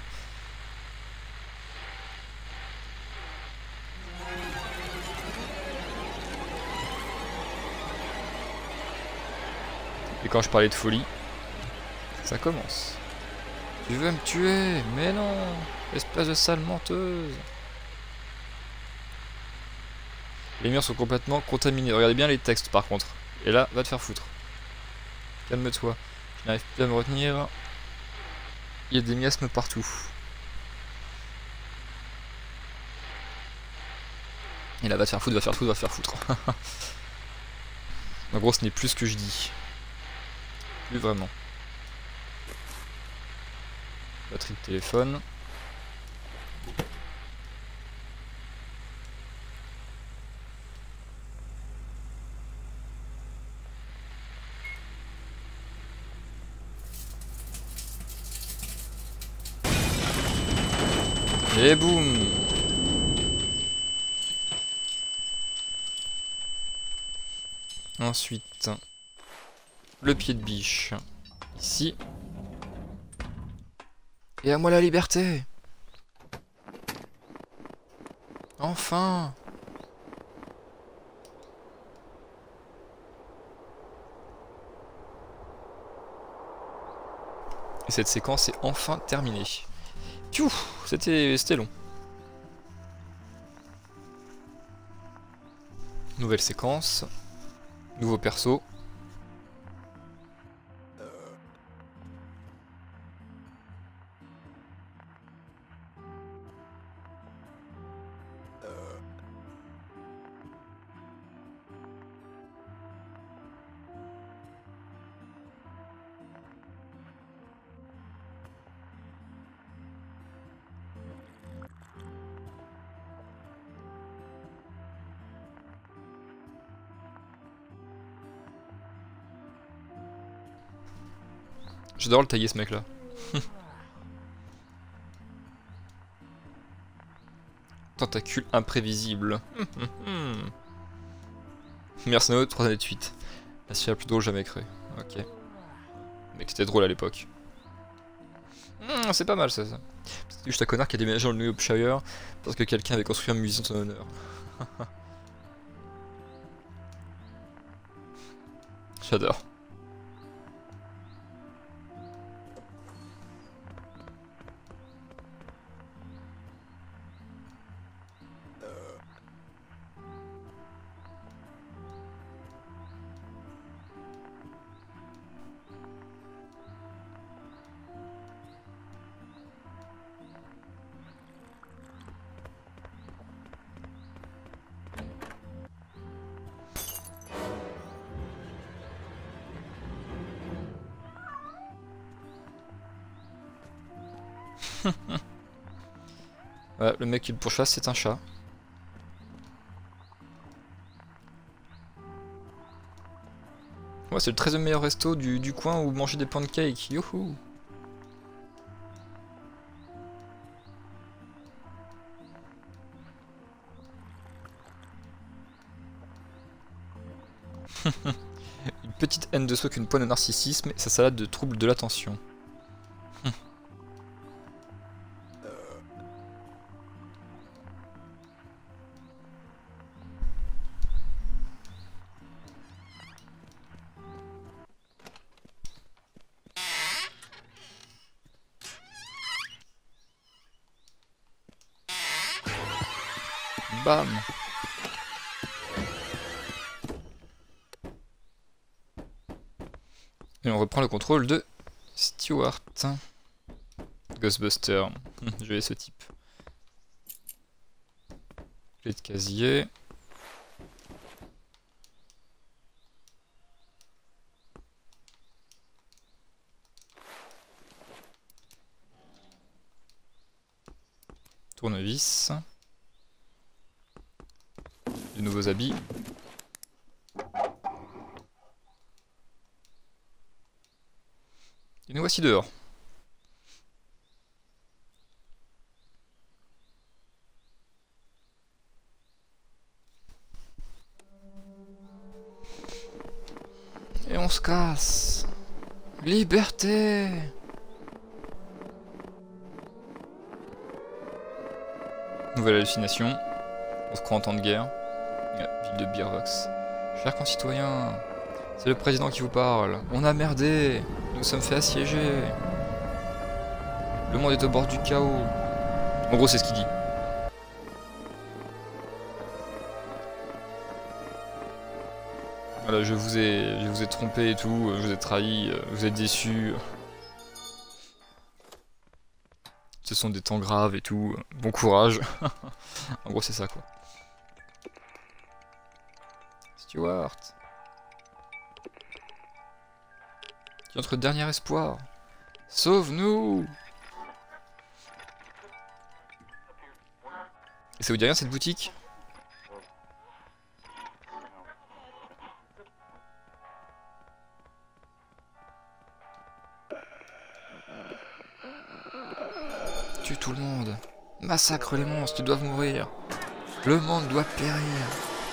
Et quand je parlais de folie, ça commence. Tu veux me tuer? Mais non, espèce de sale menteuse. Les murs sont complètement contaminés. Regardez bien les textes par contre. Et là, va te faire foutre. Calme-toi. Je n'arrive plus à me retenir. Il y a des miasmes partout. Et là, va te faire foutre, va te faire foutre, va te faire foutre. En gros, ce n'est plus ce que je dis. Plus vraiment. Batterie de téléphone. Et boum. Ensuite, le pied de biche, ici. Et à moi la liberté. Enfin. Et cette séquence est enfin terminée. Pfiou, c'était c'était long. Nouvelle séquence. Nouveau perso. J'adore le tailler ce mec là. Tentacule imprévisible. Mercenario trois années de suite. La série la plus drôle jamais créée. Ok. Mec, c'était drôle à l'époque. Mmh, c'est pas mal ça. ça. C'est juste un connard qui a déménagé dans le New Hampshire parce que quelqu'un avait construit un musée en son honneur. J'adore. Ouais, le mec qui le pourchasse, c'est un chat. Ouais, c'est le treizième meilleur resto du, du coin où manger des pancakes. Youhou! Une petite haine de soi qu'une pointe de narcissisme et sa salade de troubles de l'attention. Bam! Et on reprend le contrôle de Stewart. Ghostbuster. Je vais ce type. Clé de casier. Tournevis. De nouveaux habits. Et nous voici dehors. Et on se casse. Liberté. Nouvelle hallucination. On se croit en temps de guerre. Ville de Beervox. Chers concitoyens, c'est le président qui vous parle. On a merdé. Nous nous sommes fait assiéger. Le monde est au bord du chaos. En gros, c'est ce qu'il dit. Voilà, je vous ai, je vous ai trompé et tout, je vous ai trahi, vous êtes déçus. Ce sont des temps graves et tout. Bon courage. En gros, c'est ça quoi. Stewart. Tu es notre dernier espoir. Sauve-nous. Et ça vous dit rien cette boutique? Tue tout le monde. Massacre les monstres, ils doivent mourir. Le monde doit périr.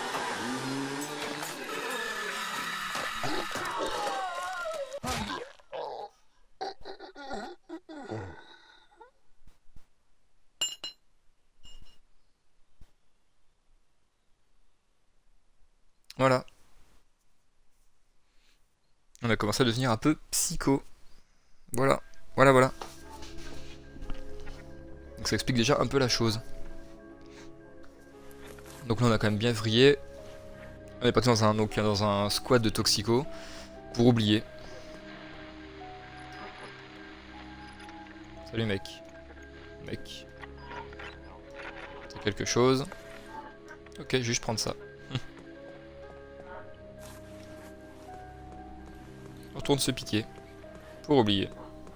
Voilà. On a commencé à devenir un peu psycho. Voilà. Voilà, voilà. Donc ça explique déjà un peu la chose. Donc là on a quand même bien vrillé. On est parti dans un, donc, dans un squad de toxico pour oublier. Salut mec. Mec. C'est quelque chose. Ok, je vais juste prendre ça. On retourne se piquer. Pour oublier.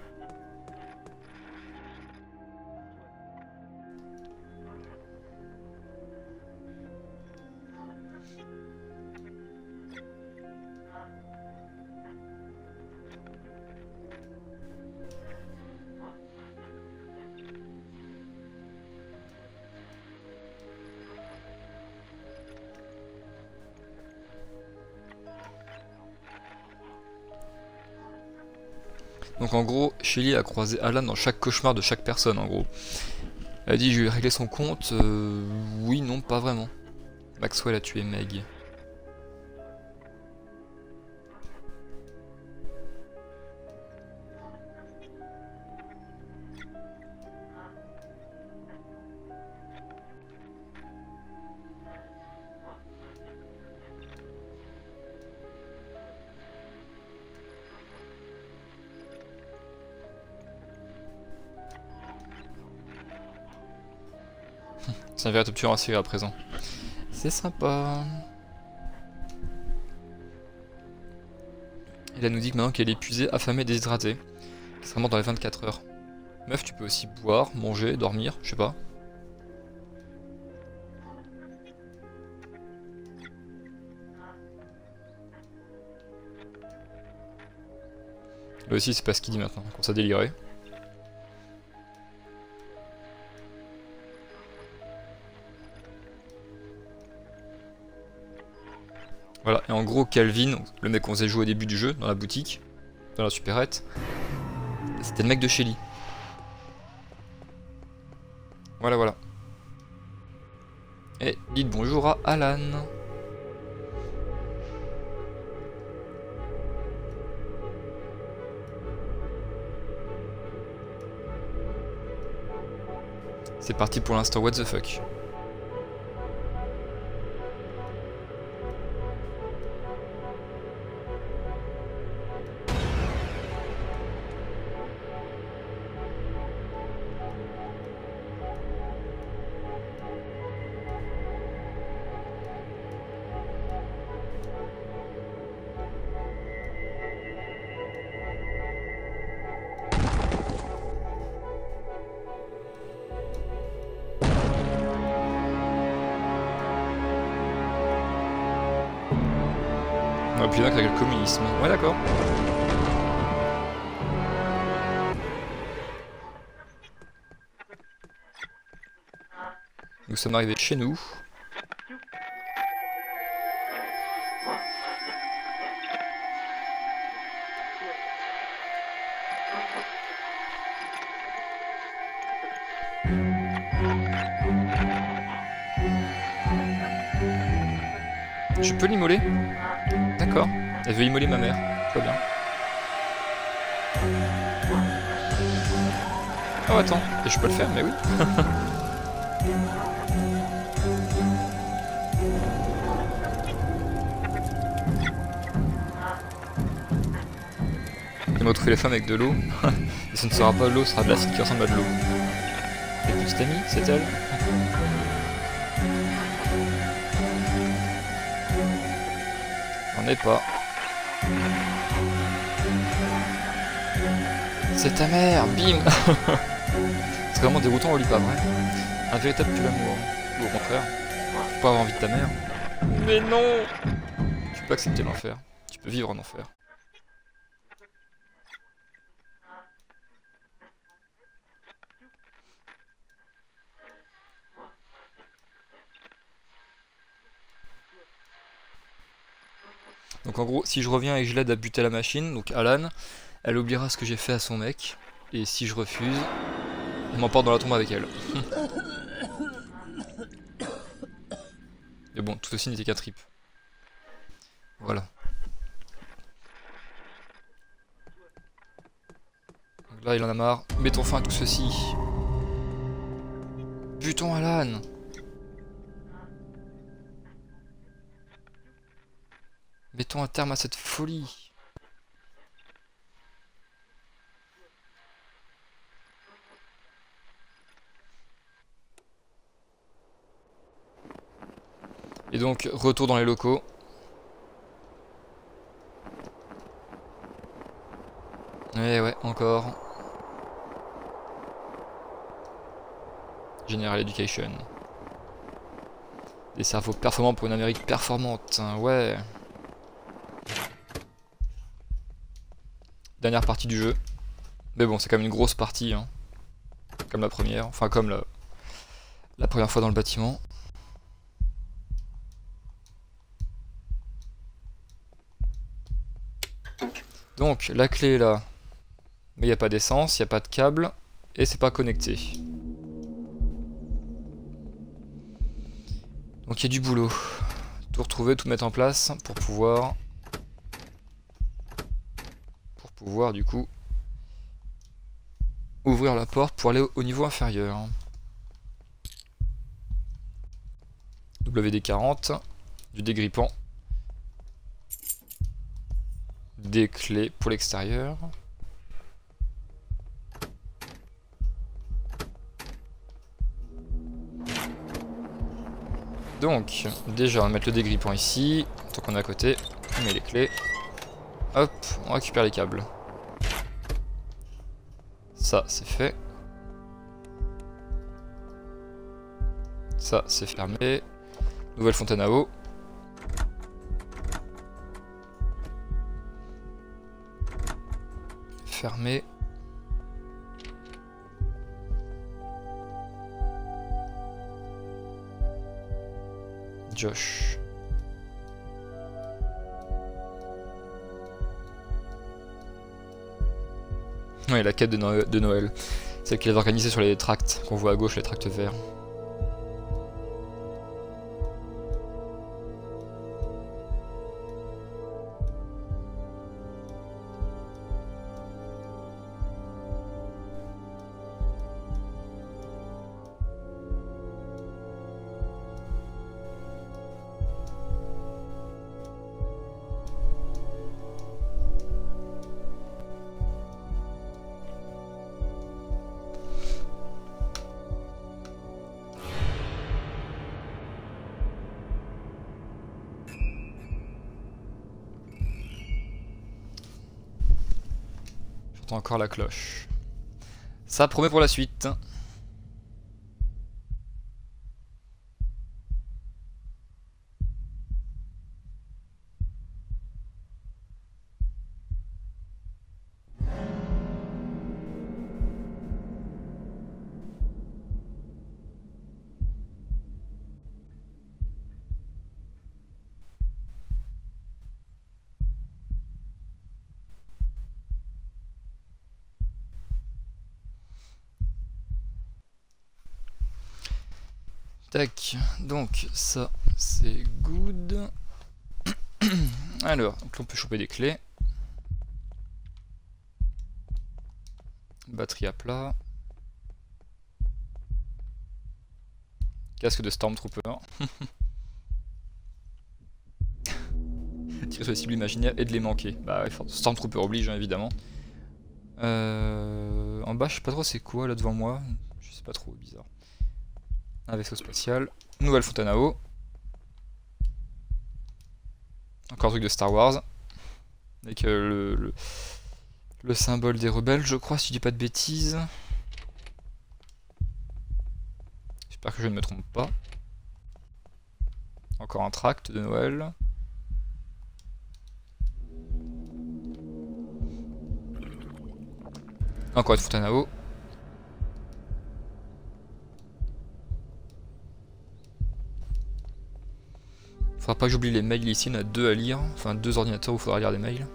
Donc en gros, Shelly a croisé Alan dans chaque cauchemar de chaque personne en gros. Elle a dit je vais régler son compte. Euh, oui, non, pas vraiment. Maxwell a tué Meg. C'est un véritable tueur en série à présent. C'est sympa. Et là, elle nous dit que maintenant qu'elle est épuisée, affamée, déshydratée. Qui sera morte dans les vingt-quatre heures. Meuf, tu peux aussi boire, manger, dormir, je sais pas. Là aussi, c'est pas ce qu'il dit maintenant, quand ça déliré. Voilà, et en gros, Calvin, le mec qu'on s'est joué au début du jeu, dans la boutique, dans la supérette, c'était le mec de Shelly. Voilà, voilà. Et dites bonjour à Alan. C'est parti pour l'instant, what the fuck. On va plus d'accord avec le communisme. Ouais, d'accord. Nous sommes arrivés chez nous. Je peux l'immoler? D'accord. Elle veut immoler ma mère. Très bien. Oh attends, et je peux le faire, mais oui. On va trouver les femmes avec de l'eau. Et ce ne sera pas de l'eau, ce sera de l'acide qui ressemble à de l'eau. Et petite amie, c'est elle? J'en ai pas. C'est ta mère, bim. C'est vraiment déroutant, on lit pas vrai. Un véritable pull amour. Ou au contraire, faut pas avoir envie de ta mère. Mais non. Tu peux accepter l'enfer. Tu peux vivre en enfer. Donc en gros, si je reviens et que je l'aide à buter la machine, donc Alan, elle oubliera ce que j'ai fait à son mec. Et si je refuse, elle m'emporte dans la tombe avec elle. Mais bon, tout ceci n'était qu'un trip. Voilà. Donc là il en a marre. Mettons fin à tout ceci. Butons Alan. Mettons un terme à cette folie. Et donc, retour dans les locaux. Eh ouais, encore. General Education. Des cerveaux performants pour une Amérique performante. Ouais. Dernière partie du jeu. Mais bon, c'est quand même une grosse partie. Hein. Comme la première. Enfin, comme la, la première fois dans le bâtiment. Donc, la clé est là. Mais il n'y a pas d'essence, il n'y a pas de câble. Et c'est pas connecté. Donc il y a du boulot. Tout retrouver, tout mettre en place pour pouvoir... Pour pouvoir du coup... Ouvrir la porte pour aller au niveau inférieur. W D quarante. Du dégrippant. Des clés pour l'extérieur. Donc, déjà, on va mettre le dégrippant ici. Tant qu'on est à côté, on met les clés. Hop, on récupère les câbles. Ça, c'est fait. Ça, c'est fermé. Nouvelle fontaine à eau. Fermé. Josh. Ouais, la quête de, no de Noël. Celle qu'il est organisée sur les tracts qu'on voit à gauche, les tracts verts. J'entends encore la cloche. Ça promet pour la suite. Tac, donc ça c'est good. Alors, donc on peut choper des clés. Batterie à plat. Casque de Stormtrooper. Tirer sur les cibles imaginaires et de les manquer. Bah ouais, Stormtrooper oblige hein, évidemment. Euh, en bas je sais pas trop c'est quoi là devant moi. Je sais pas trop, bizarre. Un vaisseau spatial. Nouvelle fontaine à eau. Encore un truc de Star Wars. Avec euh, le, le, le symbole des rebelles, je crois, si je dis pas de bêtises. J'espère que je ne me trompe pas. Encore un tract de Noël. Encore une fontaine à eau. Faudra pas que j'oublie les mails ici, on a deux à lire, enfin deux ordinateurs où il faudra lire des mails.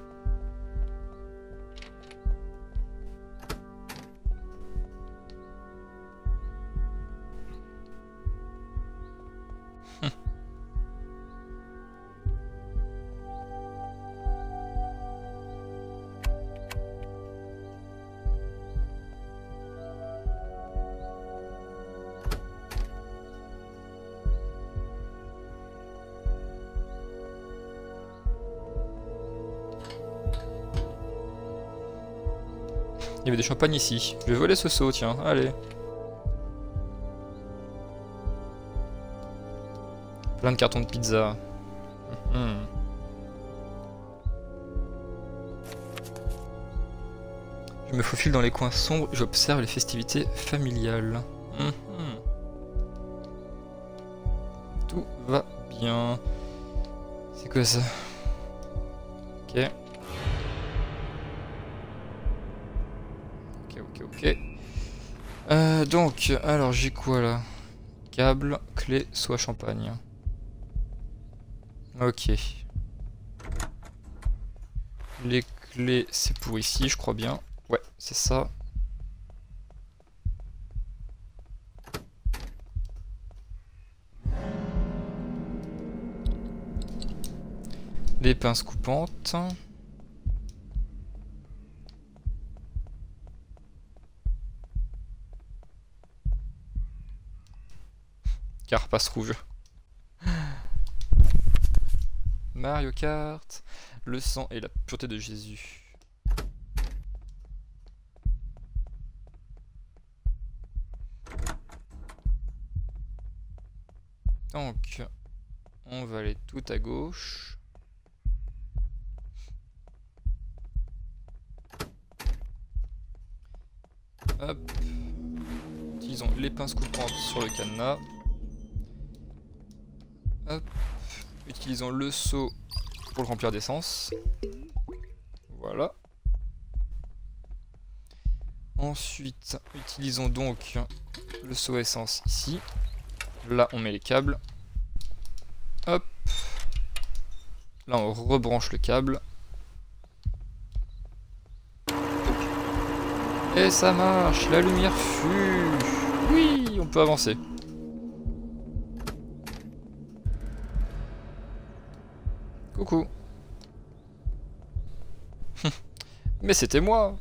Il y avait des champagnes ici. Je vais voler ce seau, tiens, allez. Plein de cartons de pizza. Mmh. Je me faufile dans les coins sombres et j'observe les festivités familiales. Mmh. Tout va bien. C'est quoi ça? Ok. Ok, ok, ok. Euh, donc, alors j'ai quoi là? Câble, clé, soie champagne. Ok. Les clés, c'est pour ici, je crois bien. Ouais, c'est ça. Les pinces coupantes. Carapace rouge. Mario Kart. Le sang et la pureté de Jésus. Donc, on va aller tout à gauche. Hop. Utilisons les pinces coupantes sur le cadenas. Hop. Utilisons le seau pour le remplir d'essence. Voilà. Ensuite, utilisons donc le seau essence ici. Là, on met les câbles. Hop. Là, on rebranche le câble. Et ça marche, la lumière fut. Oui, on peut avancer. Coucou. Mais c'était moi.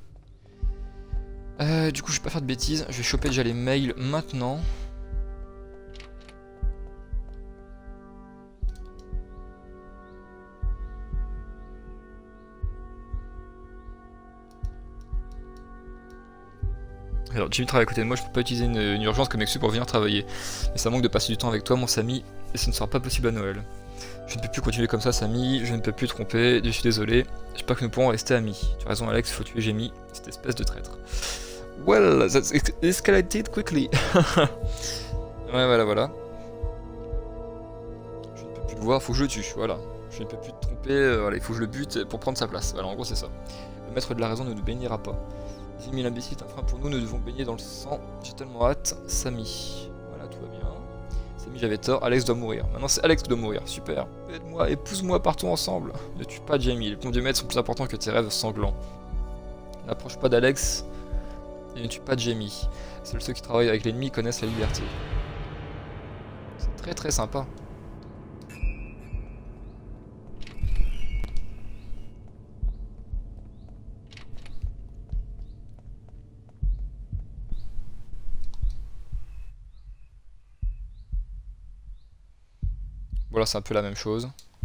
Euh, du coup, je vais pas faire de bêtises. Je vais choper déjà les mails maintenant. Alors, Jimmy travaille à côté de moi, je peux pas utiliser une, une urgence comme excuse pour venir travailler. Mais ça manque de passer du temps avec toi, mon Samy, et ce ne sera pas possible à Noël. Je ne peux plus continuer comme ça, Samy, je ne peux plus te tromper, je suis désolé. J'espère que nous pourrons rester amis. Tu as raison, Alex, il faut tuer Jamie, cette espèce de traître. Well, that's escalated quickly. Ouais, voilà, voilà. Je ne peux plus le voir, faut que je le tue, voilà. Je ne peux plus te tromper, euh, voilà, il faut que je le bute pour prendre sa place. Voilà, en gros, c'est ça. Le maître de la raison ne nous bénira pas. Jimmy l'imbécile est un frein pour nous, nous devons baigner dans le sang. J'ai tellement hâte. Samy. Voilà, tout va bien. Samy, j'avais tort. Alex doit mourir. Maintenant, c'est Alex qui doit mourir. Super. Aide-moi, épouse-moi, partons ensemble. Ne tue pas Jamie. Les plans du maître sont plus importants que tes rêves sanglants. N'approche pas d'Alex et ne tue pas Jamie. Seuls ceux qui travaillent avec l'ennemi connaissent la liberté. C'est très très sympa. Voilà, c'est un peu la même chose.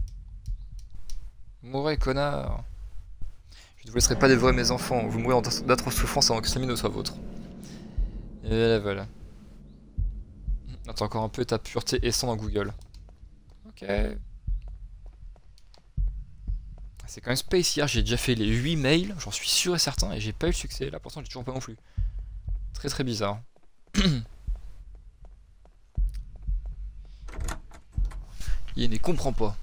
Mourez, connard. Je ne vous laisserai pas dévorer mes enfants. Vous mourrez d'atroces souffrances avant que Samy ne soit vôtre. Et voilà, voilà. Attends encore un peu, ta pureté et sang dans Google. Ok. C'est quand même space. Hier, j'ai déjà fait les huit mails, j'en suis sûr et certain, et j'ai pas eu le succès. Là, pourtant, j'ai toujours pas non plus. Très très bizarre. Il ne comprend pas.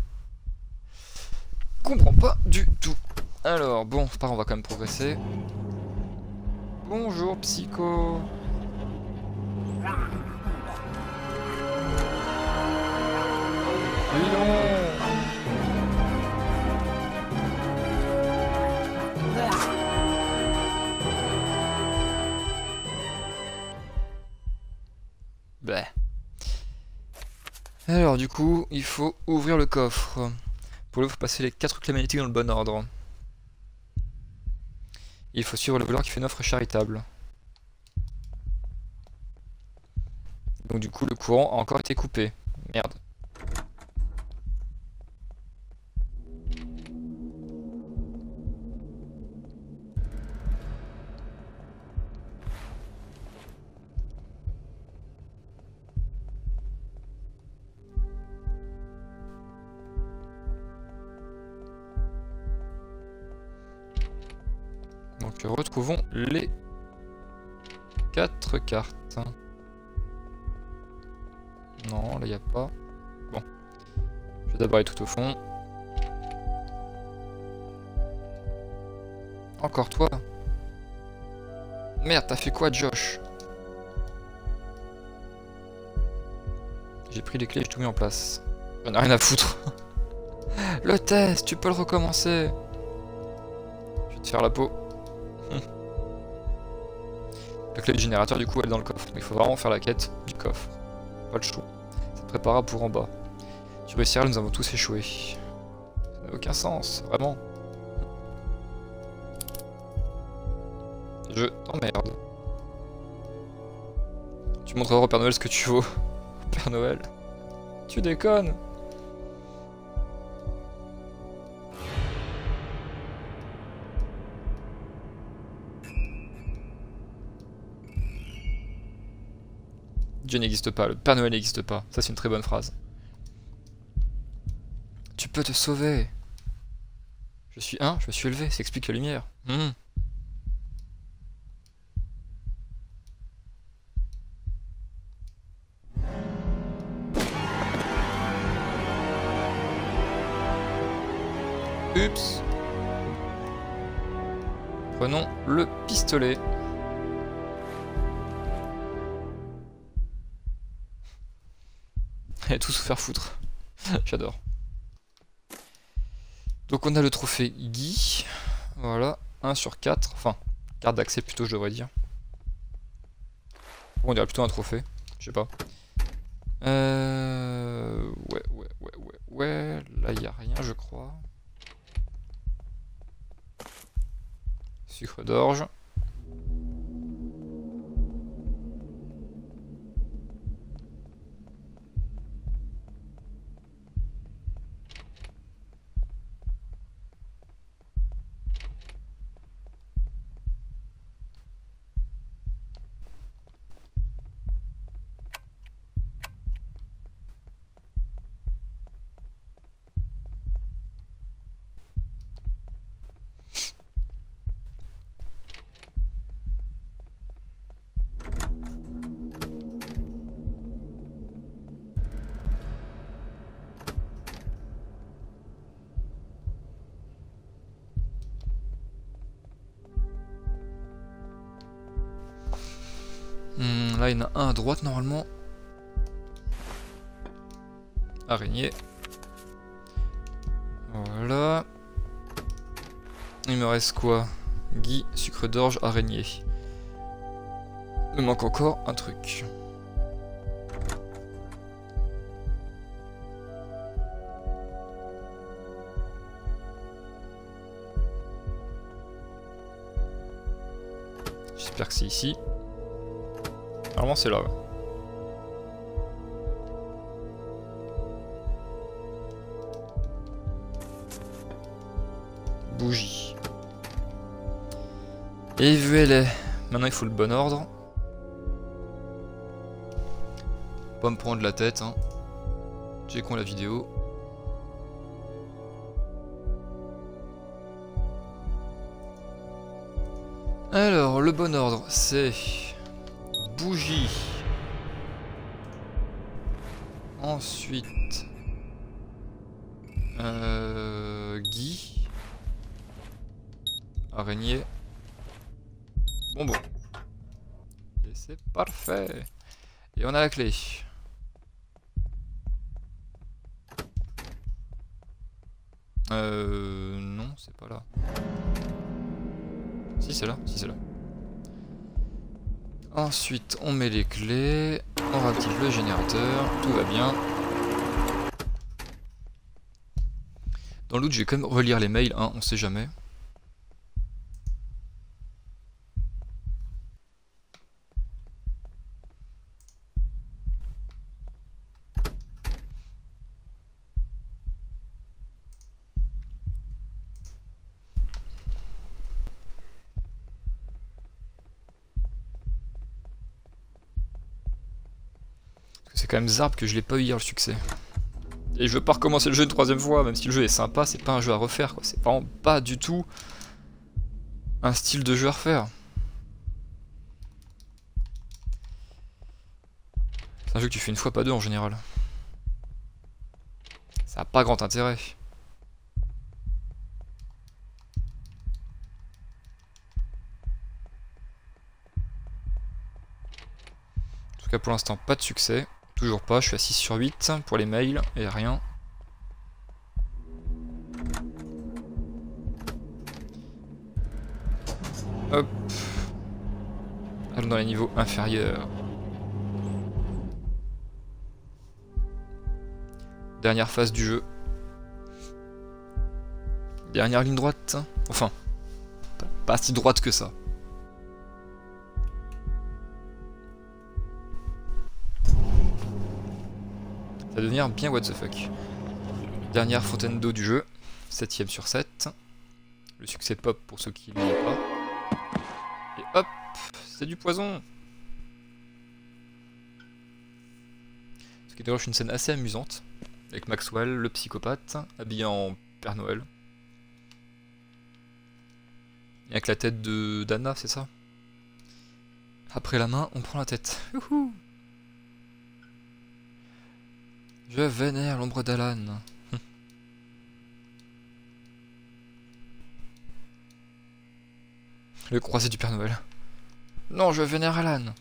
Comprend pas du tout. Alors, bon, par on va quand même progresser. Bonjour, Psycho. Oui, non. Bah. Alors, du coup, il faut ouvrir le coffre. Pour le, il faut passer les quatre clés magnétiques dans le bon ordre. Il faut suivre le voleur qui fait une offre charitable. Donc du coup le courant a encore été coupé. Merde. Donc retrouvons les quatre cartes. Non, là il n'y a pas. Bon. Je vais d'abord aller tout au fond. Encore toi. Merde, t'as fait quoi, Josh? J'ai pris les clés, j'ai tout mis en place. J'en ai rien à foutre. Le test, tu peux le recommencer. Je vais te faire la peau. La clé du générateur, du coup, elle est dans le coffre. Mais il faut vraiment faire la quête du coffre. Pas le choix. Ça te préparera pour en bas. Tu réussiras, nous avons tous échoué. Ça n'a aucun sens, vraiment. Je t'emmerde. Tu montreras au Père Noël ce que tu vaux. Père Noël. Tu déconnes. Dieu n'existe pas, le Père Noël n'existe pas. Ça c'est une très bonne phrase. Tu peux te sauver. Je suis un, je me suis élevé, ça explique la lumière. Mmh. Oups. Prenons le pistolet. Et tout se faire foutre. J'adore. Donc on a le trophée Guy. Voilà, un sur quatre. Enfin, carte d'accès plutôt, je devrais dire. On dirait plutôt un trophée. Je sais pas. Euh... Ouais, ouais, ouais, ouais, ouais. Là, il n'y a rien, je crois. Sucre d'orge. Hmm, là, il y en a un à droite, normalement. Araignée. Voilà. Il me reste quoi? Guy, sucre d'orge, araignée. Il me manque encore un truc. J'espère que c'est ici. Normalement c'est là, ouais. Bougie. Et vu elle est. Maintenant il faut le bon ordre. Pas me prendre la tête, hein. J'ai con la vidéo. Alors, le bon ordre, c'est... Bougie. Ensuite... Euh... Guy. Araignée. Bonbon. Et c'est parfait. Et on a la clé. Euh... Non, c'est pas là. Si, c'est là, si, c'est là. Ensuite, on met les clés, on réactive le générateur, tout va bien. Dans le doute, je vais quand même relire les mails, hein, on sait jamais. C'est quand même zarb que je l'ai pas eu hier le succès. Et je veux pas recommencer le jeu une troisième fois, même si le jeu est sympa, c'est pas un jeu à refaire, quoi. C'est vraiment pas du tout un style de jeu à refaire. C'est un jeu que tu fais une fois, pas deux en général. Ça n'a pas grand intérêt. En tout cas pour l'instant pas de succès. Toujours pas, je suis à six sur huit pour les mails et rien. Hop. Allons dans les niveaux inférieurs. Dernière phase du jeu. Dernière ligne droite. Enfin, pas, pas si droite que ça. Ça va devenir bien what the fuck. Dernière fontaine d'eau du jeu. septième sur sept. Le succès pop pour ceux qui ne l'ont pas. Et hop, c'est du poison. Ce qui est une scène assez amusante. Avec Maxwell, le psychopathe, habillé en Père Noël. Et avec la tête de d'Anna, c'est ça? Après la main, on prend la tête. Youhou. Je vénère l'ombre d'Alan. Le croisé du Père Noël. Non, je vénère Alan.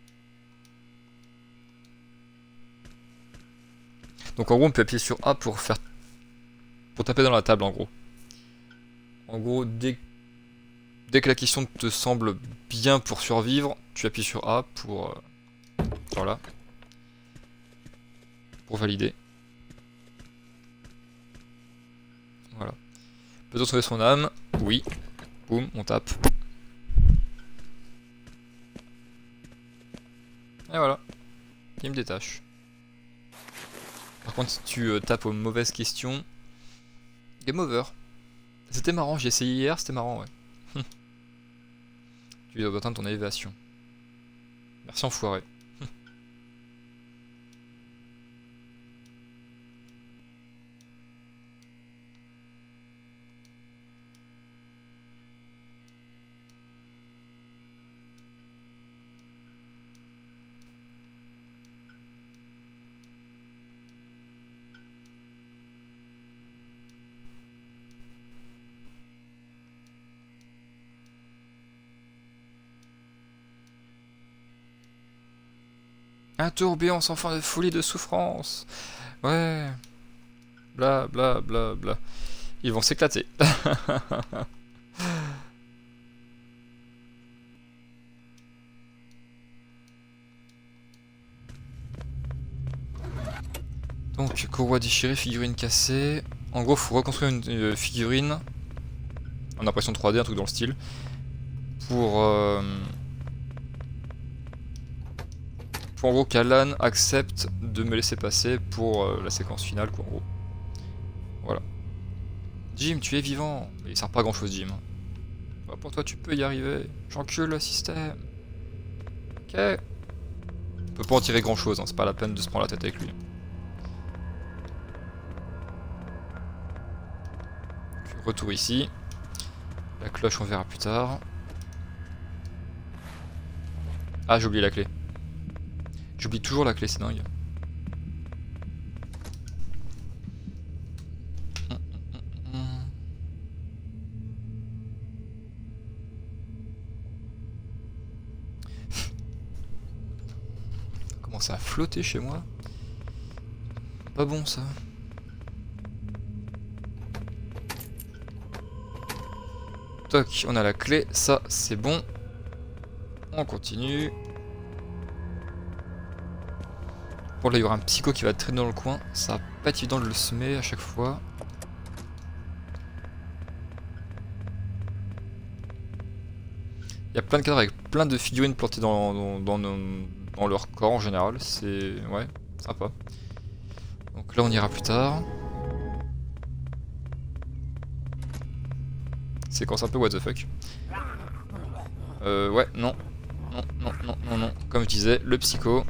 Donc en gros on peut appuyer sur A pour faire pour taper dans la table en gros. En gros dès, dès que la question te semble bien pour survivre, tu appuies sur A pour euh, voilà. Pour valider. Voilà. Peut-on sauver son âme? Oui. Boum, on tape. Et voilà. Il me détache. Par contre, si tu euh, tapes aux mauvaises questions, game over. C'était marrant, j'ai essayé hier, c'était marrant, ouais. Tu dois atteindre ton élévation. Merci enfoiré. Un tourbillon sans fin de folie de souffrance. Ouais. Bla bla bla bla. Ils vont s'éclater. Donc, courroie déchirée, figurine cassée. En gros, faut reconstruire une, une figurine en impression trois D, un truc dans le style. Pour... Euh, Pour en gros qu'Alan accepte de me laisser passer pour euh, la séquence finale, quoi, en gros. Voilà. Jim, tu es vivant. Il sert pas à grand chose, Jim. Bah, pour toi, tu peux y arriver. J'encule le système. Ok. On peut pas en tirer grand chose, hein. C'est pas la peine de se prendre la tête avec lui. Donc, retour ici. La cloche, on verra plus tard. Ah, j'ai oublié la clé. J'oublie toujours la clé, c'est dingue. Comment ça a flotté chez moi? Pas bon ça. Toc, on a la clé, ça c'est bon. On continue. Bon là il y aura un psycho qui va traîner dans le coin, ça va pas être évident de le semer à chaque fois. Il y a plein de cadres avec plein de figurines plantées dans, dans, dans, dans, dans leur corps en général, c'est ouais, sympa. Donc là on ira plus tard. Séquence un peu what the fuck. Euh ouais, non. Non, non, non, non, non. Comme je disais, le psycho.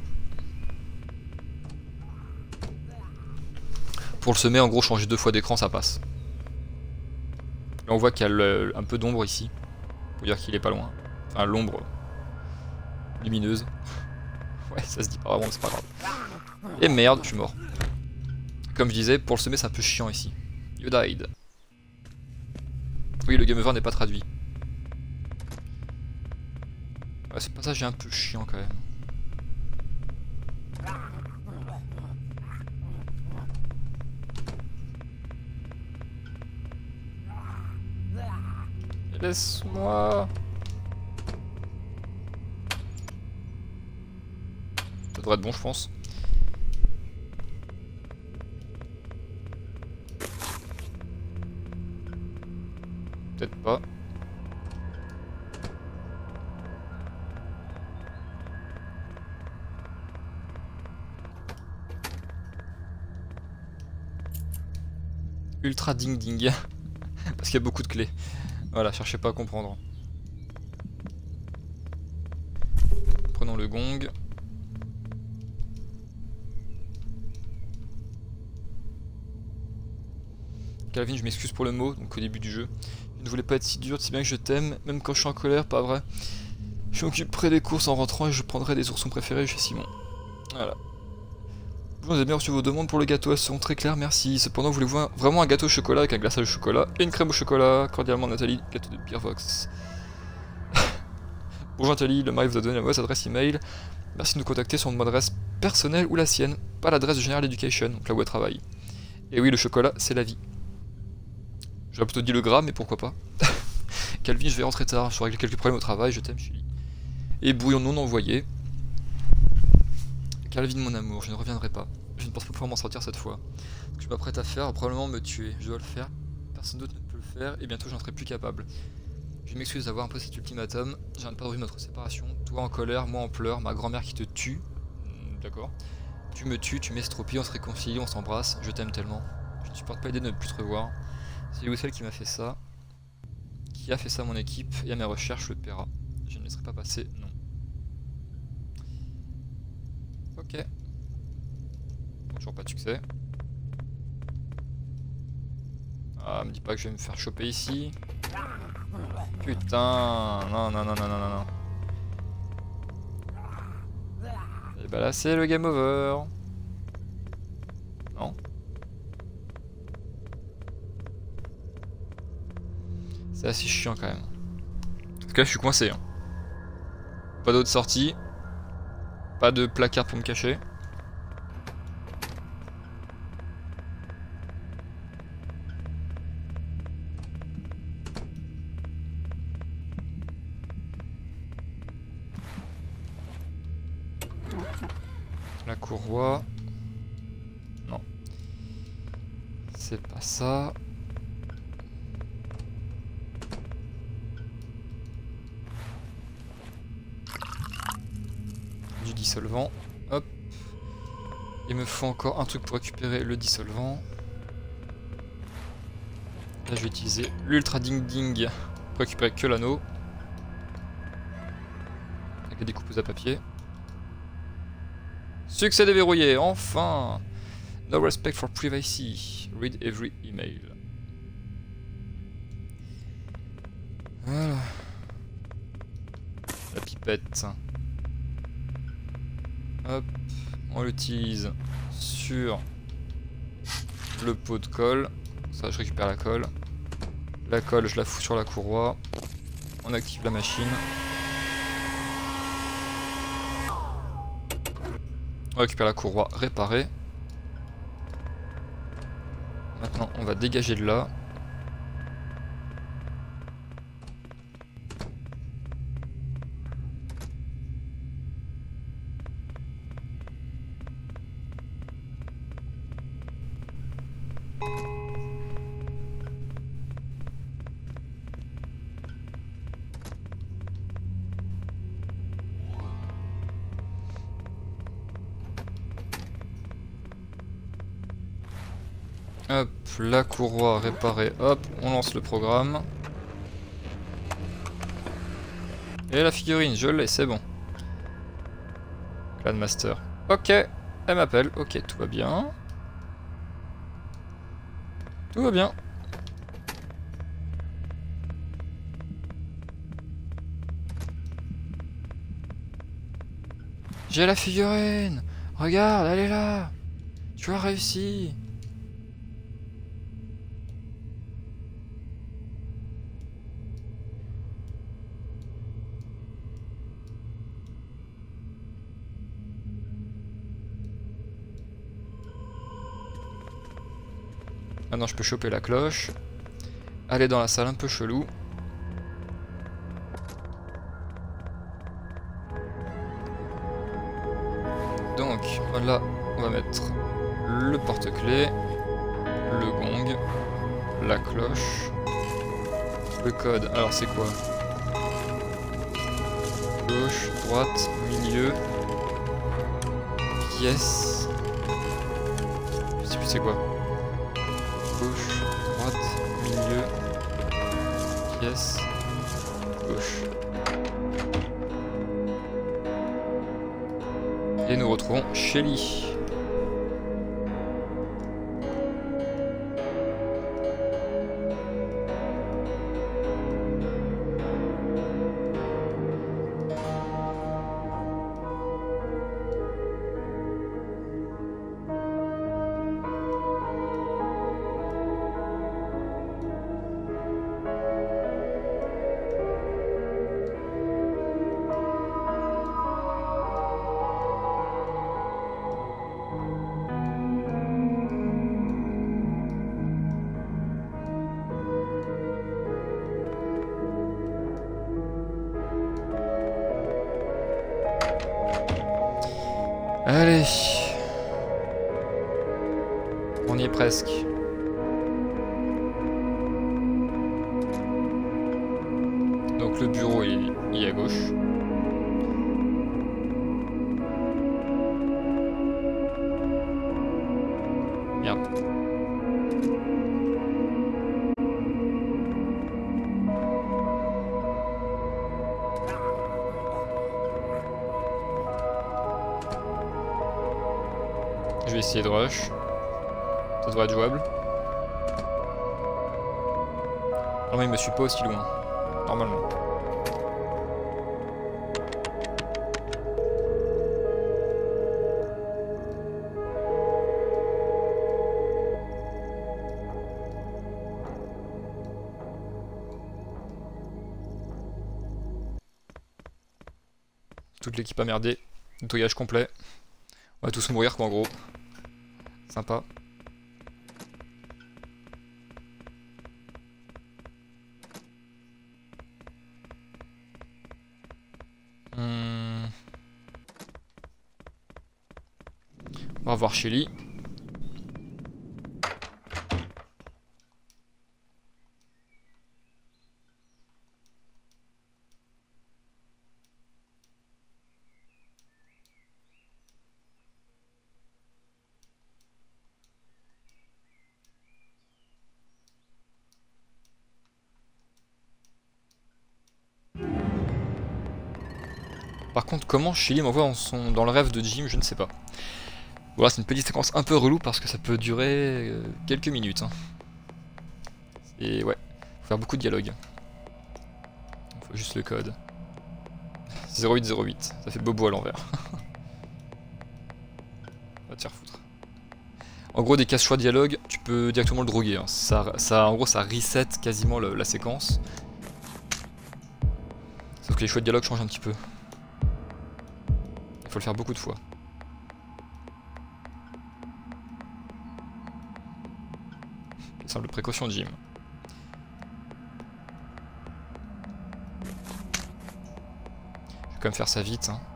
Pour le semer, en gros, changer deux fois d'écran, ça passe. Là, on voit qu'il y a le, un peu d'ombre ici. Pour dire qu'il est pas loin. Enfin, l'ombre lumineuse. Ouais, ça se dit pas vraiment, c'est pas grave. Et merde, je suis mort. Comme je disais, pour le semer, c'est un peu chiant ici. You died. Oui, le game over n'est pas traduit. Ouais, ce passage est un peu chiant quand même. Laisse-moi. Ça devrait être bon, je pense. Peut-être pas. Ultra ding ding. Parce qu'il y a beaucoup de clés. Voilà, cherchez pas à comprendre. Prenons le gong. Calvin, je m'excuse pour le mot, donc au début du jeu. Je ne voulais pas être si dur, si bien que je t'aime, même quand je suis en colère, pas vrai. Je m'occuperai des courses en rentrant et je prendrai des oursons préférés chez Simon. Voilà. Vous avez bien reçu vos demandes pour le gâteau, elles sont très claires, merci. Cependant, voulez-vous un, vraiment un gâteau au chocolat avec un glaçage au chocolat et une crème au chocolat? Cordialement Nathalie, gâteau de Beervox. Bonjour Nathalie, le mari vous a donné la mauvaise adresse email. Merci de nous contacter sur mon adresse personnelle ou la sienne, pas l'adresse de General Education, donc là où elle travaille. Et oui, le chocolat, c'est la vie. J'aurais plutôt dit le gras, mais pourquoi pas. Calvin, je vais rentrer tard, je vais régler quelques problèmes au travail, je t'aime, Chili. Et brouillon non envoyé. Calvin, mon amour, je ne reviendrai pas. Je ne pense pas pouvoir m'en sortir cette fois. Ce que je m'apprête à faire va probablement me tuer. Je dois le faire. Personne d'autre ne peut le faire et bientôt j'en serai plus capable. Je m'excuse d'avoir imposé cet ultimatum. Je viens de perdre notre séparation. Toi en colère, moi en pleurs, ma grand-mère qui te tue. D'accord. Tu me tues, tu m'estropies, on se réconcilie, on s'embrasse. Je t'aime tellement. Je ne supporte pas l'idée de ne plus te revoir. C'est lui ou celle qui m'a fait ça. Qui a fait ça à mon équipe et à mes recherches le paiera. Je ne laisserai pas passer, non. Ok. Toujours pas de succès. Ah, me dis pas que je vais me faire choper ici. Putain, non, non, non, non, non, non. Et bah là, c'est le game over. Non. C'est assez chiant quand même. Parce que là, je suis coincé. Hein. Pas d'autre sortie. Pas de placard pour me cacher. La courroie. Non. C'est pas ça. Du dissolvant. Hop. Il me faut encore un truc pour récupérer le dissolvant. Là je vais utiliser l'ultra ding ding pour récupérer que l'anneau. Avec la découpeuse à papier. Succès déverrouillé, enfin! No respect for privacy. Read every email. Voilà. La pipette. Hop, on l'utilise sur le pot de colle. Ça, je récupère la colle. La colle, je la fous sur la courroie. On active la machine. On récupère la courroie réparée. Maintenant, on va dégager de là. Hop, la courroie réparée, hop, on lance le programme. Et la figurine, je l'ai, c'est bon. Clan Master. Ok, elle m'appelle, ok, tout va bien. Tout va bien. J'ai la figurine. Regarde, elle est là. Tu as réussi. Maintenant je peux choper la cloche. Aller dans la salle un peu chelou. Donc là on va mettre le porte-clés, le gong, la cloche, le code. Alors c'est quoi? Gauche, droite, milieu, pièce. Je sais plus c'est quoi. Gauche, droite, milieu, pièce, gauche. Et nous retrouvons Shelly. Allez, on y est presque. Donc le bureau il, il est à gauche. Merde. Je vais essayer de rush. Ça devrait être jouable. Ah non, il me suit pas aussi loin. Normalement. Toute l'équipe a merdé. Nettoyage complet. On va tous mourir quoi en gros. Sympa. Hmm. On va voir Shelly. Par contre, comment Shelly m'envoie dans, son... dans le rêve de Jim, je ne sais pas. Voilà, c'est une petite séquence un peu relou parce que ça peut durer euh, quelques minutes. Hein. Et ouais, faut faire beaucoup de dialogue. Il faut juste le code. zéro huit zéro huit, ça fait bobo à l'envers. Va te faire foutre. En gros, des casse-choix dialogue, tu peux directement le droguer. Hein. Ça, ça, en gros, ça reset quasiment le, la séquence. Sauf que les choix de dialogue changent un petit peu. Il faut le faire beaucoup de fois. Simple précaution de Jim. Je vais quand même faire ça vite. Hein.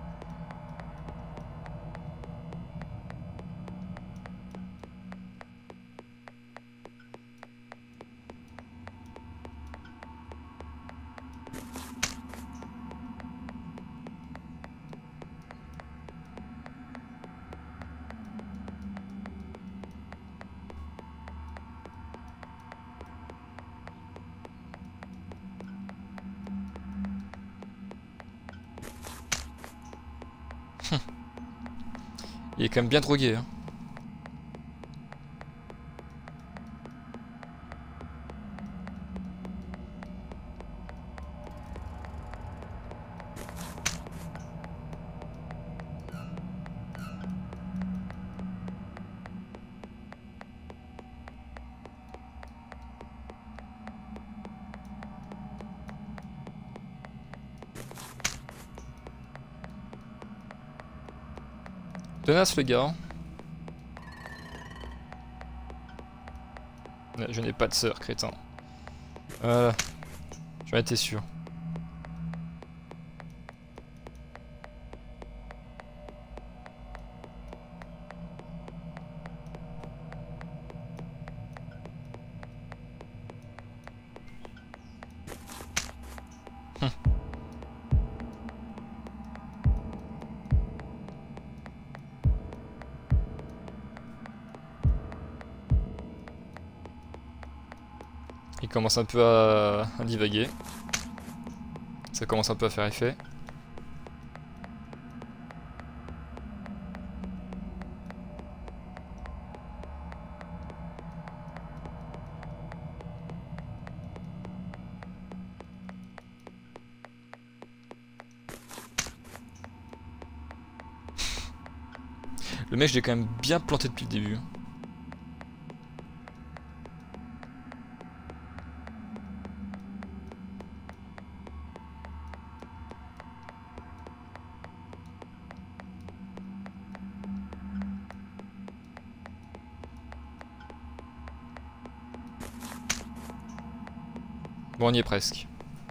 Il est quand même bien drogué. Hein. Tenace le gars. Je n'ai pas de sœur, crétin. Voilà. J'en étais sûr. Hum. Il commence un peu à, à divaguer. Ça commence un peu à faire effet. Le mec, je l'ai quand même bien planté depuis le début. Bon, on y est presque.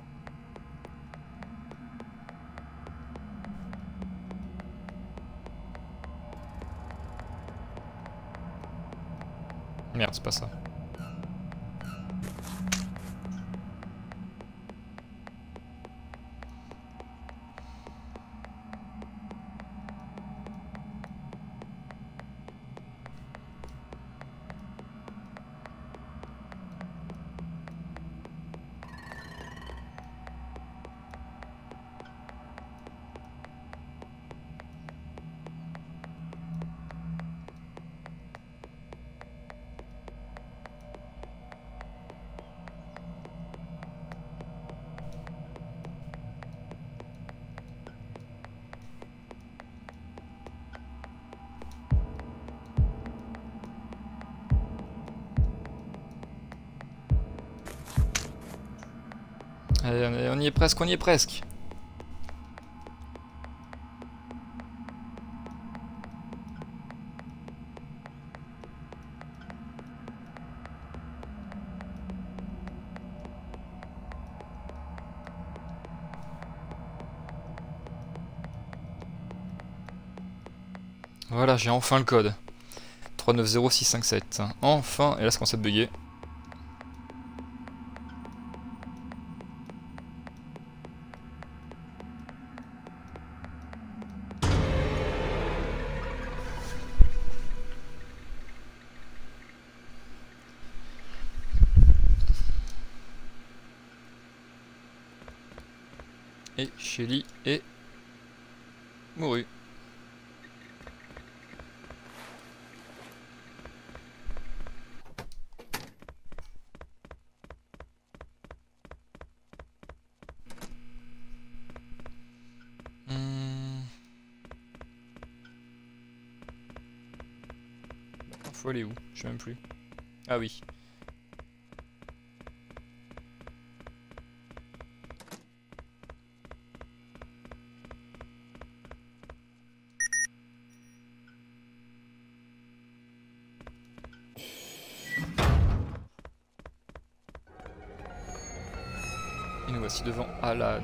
Merde, c'est pas ça. Allez, on y est presque, on y est presque. Voilà, j'ai enfin le code. trois neuf zéro six cinq sept. Enfin, et là ça commence à bugger. Et Shelly est mouru. Hmm. Faut aller où? Je sais même plus. Ah oui. Et nous voici devant Alan.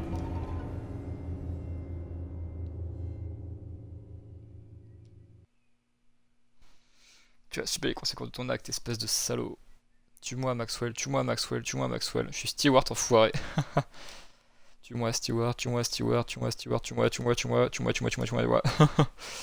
Tu as subir les conséquences de ton acte, espèce de salaud. Tue-moi Maxwell, tue-moi Maxwell, tue-moi Maxwell. Je suis Stewart enfoiré. Tue-moi Stewart, tue-moi Stewart, tue-moi Stewart, tue-moi, tue-moi, tue-moi, tue-moi, tue-moi, tue-moi, tue-moi, tue-moi.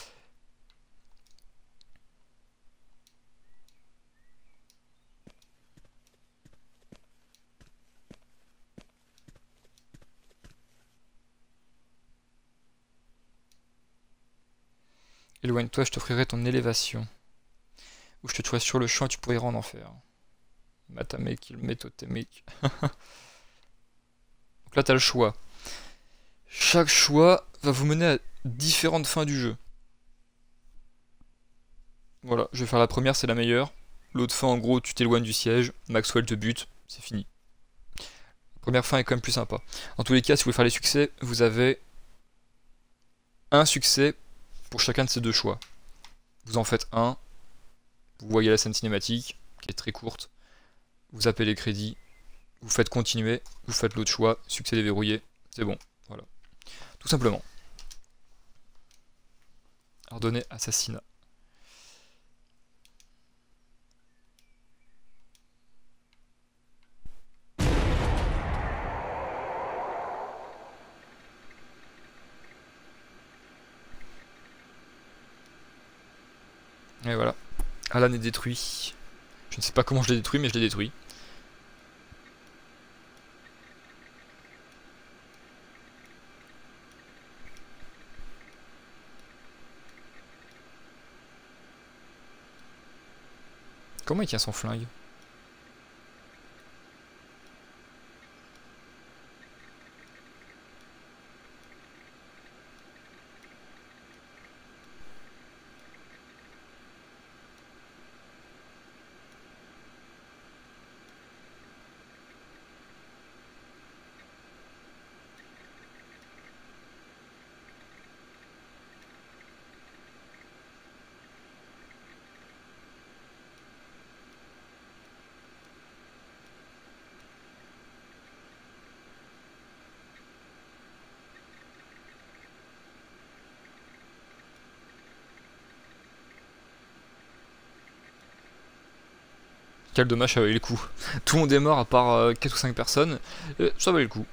Éloigne-toi, je t'offrirai ton élévation. Ou je te tuerai sur le champ et tu pourras en enfer. Matamek, il métotémique. Donc là, t'as le choix. Chaque choix va vous mener à différentes fins du jeu. Voilà, je vais faire la première, c'est la meilleure. L'autre fin, en gros, tu t'éloignes du siège, Maxwell te bute, c'est fini. La première fin est quand même plus sympa. En tous les cas, si vous voulez faire les succès, vous avez un succès pour chacun de ces deux choix. Vous en faites un, vous voyez la scène cinématique, qui est très courte, vous appelez les crédits, vous faites continuer, vous faites l'autre choix, succès déverrouillé, c'est bon, voilà. Tout simplement. Ordonné assassinat. Et voilà. Alan est détruit. Je ne sais pas comment je l'ai détruit, mais je l'ai détruit. Comment il tient son flingue? Quel dommage, ça valait le coup. Tout le monde est mort à part euh, quatre ou cinq personnes. Euh, ça valait le coup.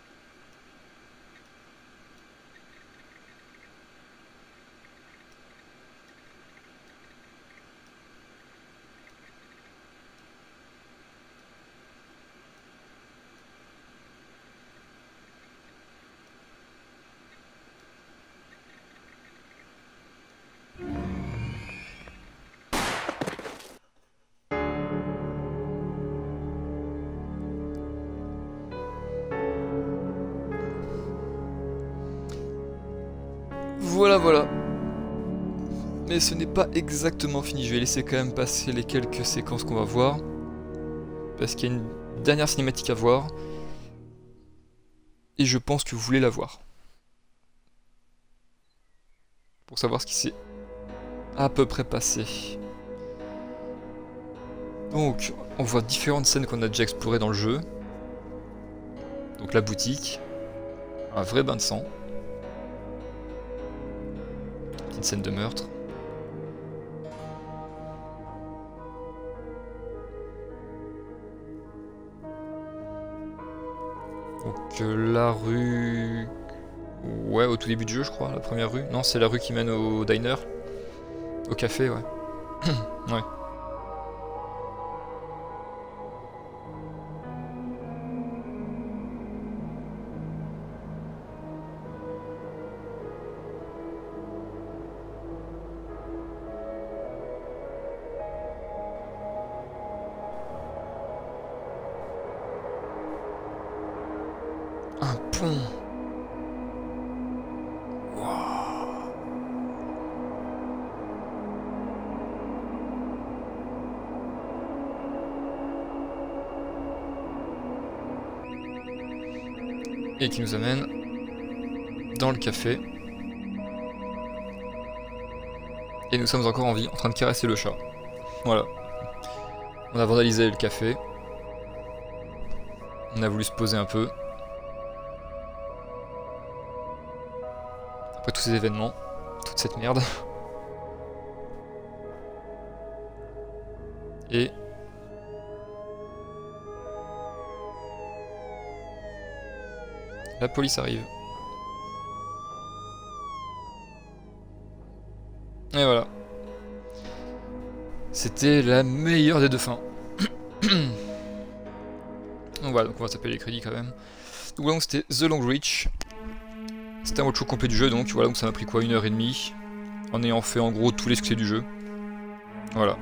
Voilà, voilà. Mais ce n'est pas exactement fini. Je vais laisser quand même passer les quelques séquences qu'on va voir. Parce qu'il y a une dernière cinématique à voir. Et je pense que vous voulez la voir. Pour savoir ce qui s'est à peu près passé. Donc, on voit différentes scènes qu'on a déjà explorées dans le jeu. Donc la boutique. Un vrai bain de sang. Petite scène de meurtre. Donc euh, la rue... Ouais, au tout début du jeu je crois, la première rue. Non, c'est la rue qui mène au diner. Au café, ouais. Ouais. Un pont. Wow. Et qui nous amène dans le café. Et nous sommes encore en vie, en train de caresser le chat. Voilà. On a vandalisé le café. On a voulu se poser un peu. Après tous ces événements, toute cette merde. Et... la police arrive. Et voilà. C'était la meilleure des deux fins. Donc voilà, donc on va taper les crédits quand même. Donc voilà, c'était The Long Reach. C'était un watch complet du jeu, donc voilà, donc ça m'a pris quoi, une heure et demie, en ayant fait en gros tous les succès du jeu. Voilà.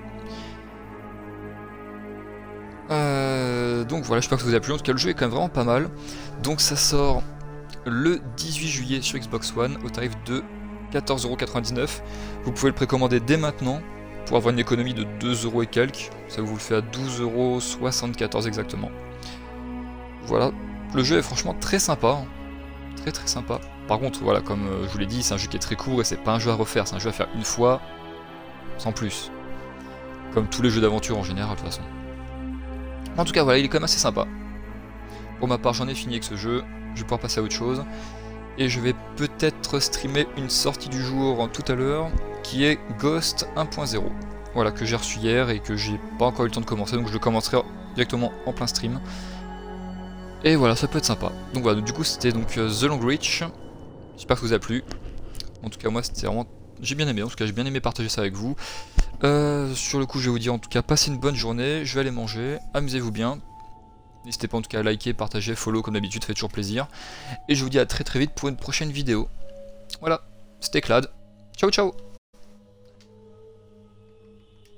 Euh, donc voilà, j'espère que ça vous a plu, en tout cas le jeu est quand même vraiment pas mal. Donc ça sort le dix-huit juillet sur Xbox One au tarif de quatorze euros quatre-vingt-dix-neuf. Vous pouvez le précommander dès maintenant pour avoir une économie de deux euros et quelques. Ça vous le fait à douze euros soixante-quatorze exactement. Voilà, le jeu est franchement très sympa, très très sympa. Par contre, voilà, comme euh, je vous l'ai dit, c'est un jeu qui est très court et c'est pas un jeu à refaire, c'est un jeu à faire une fois, sans plus. Comme tous les jeux d'aventure en général, de toute façon. En tout cas, voilà, il est quand même assez sympa. Pour ma part, j'en ai fini avec ce jeu, je vais pouvoir passer à autre chose. Et je vais peut-être streamer une sortie du jour tout à l'heure, qui est Ghost un point zéro. Voilà, que j'ai reçu hier et que j'ai pas encore eu le temps de commencer, donc je le commencerai directement en plein stream. Et voilà, ça peut être sympa. Donc voilà, du coup c'était donc euh, The Long Reach. J'espère que ça vous a plu. En tout cas moi c'était vraiment... J'ai bien aimé, en tout cas j'ai bien aimé partager ça avec vous. Euh, sur le coup je vais vous dire en tout cas passez une bonne journée, je vais aller manger, amusez-vous bien. N'hésitez pas en tout cas à liker, partager, follow comme d'habitude, ça fait toujours plaisir. Et je vous dis à très très vite pour une prochaine vidéo. Voilà, c'était Clad. Ciao ciao.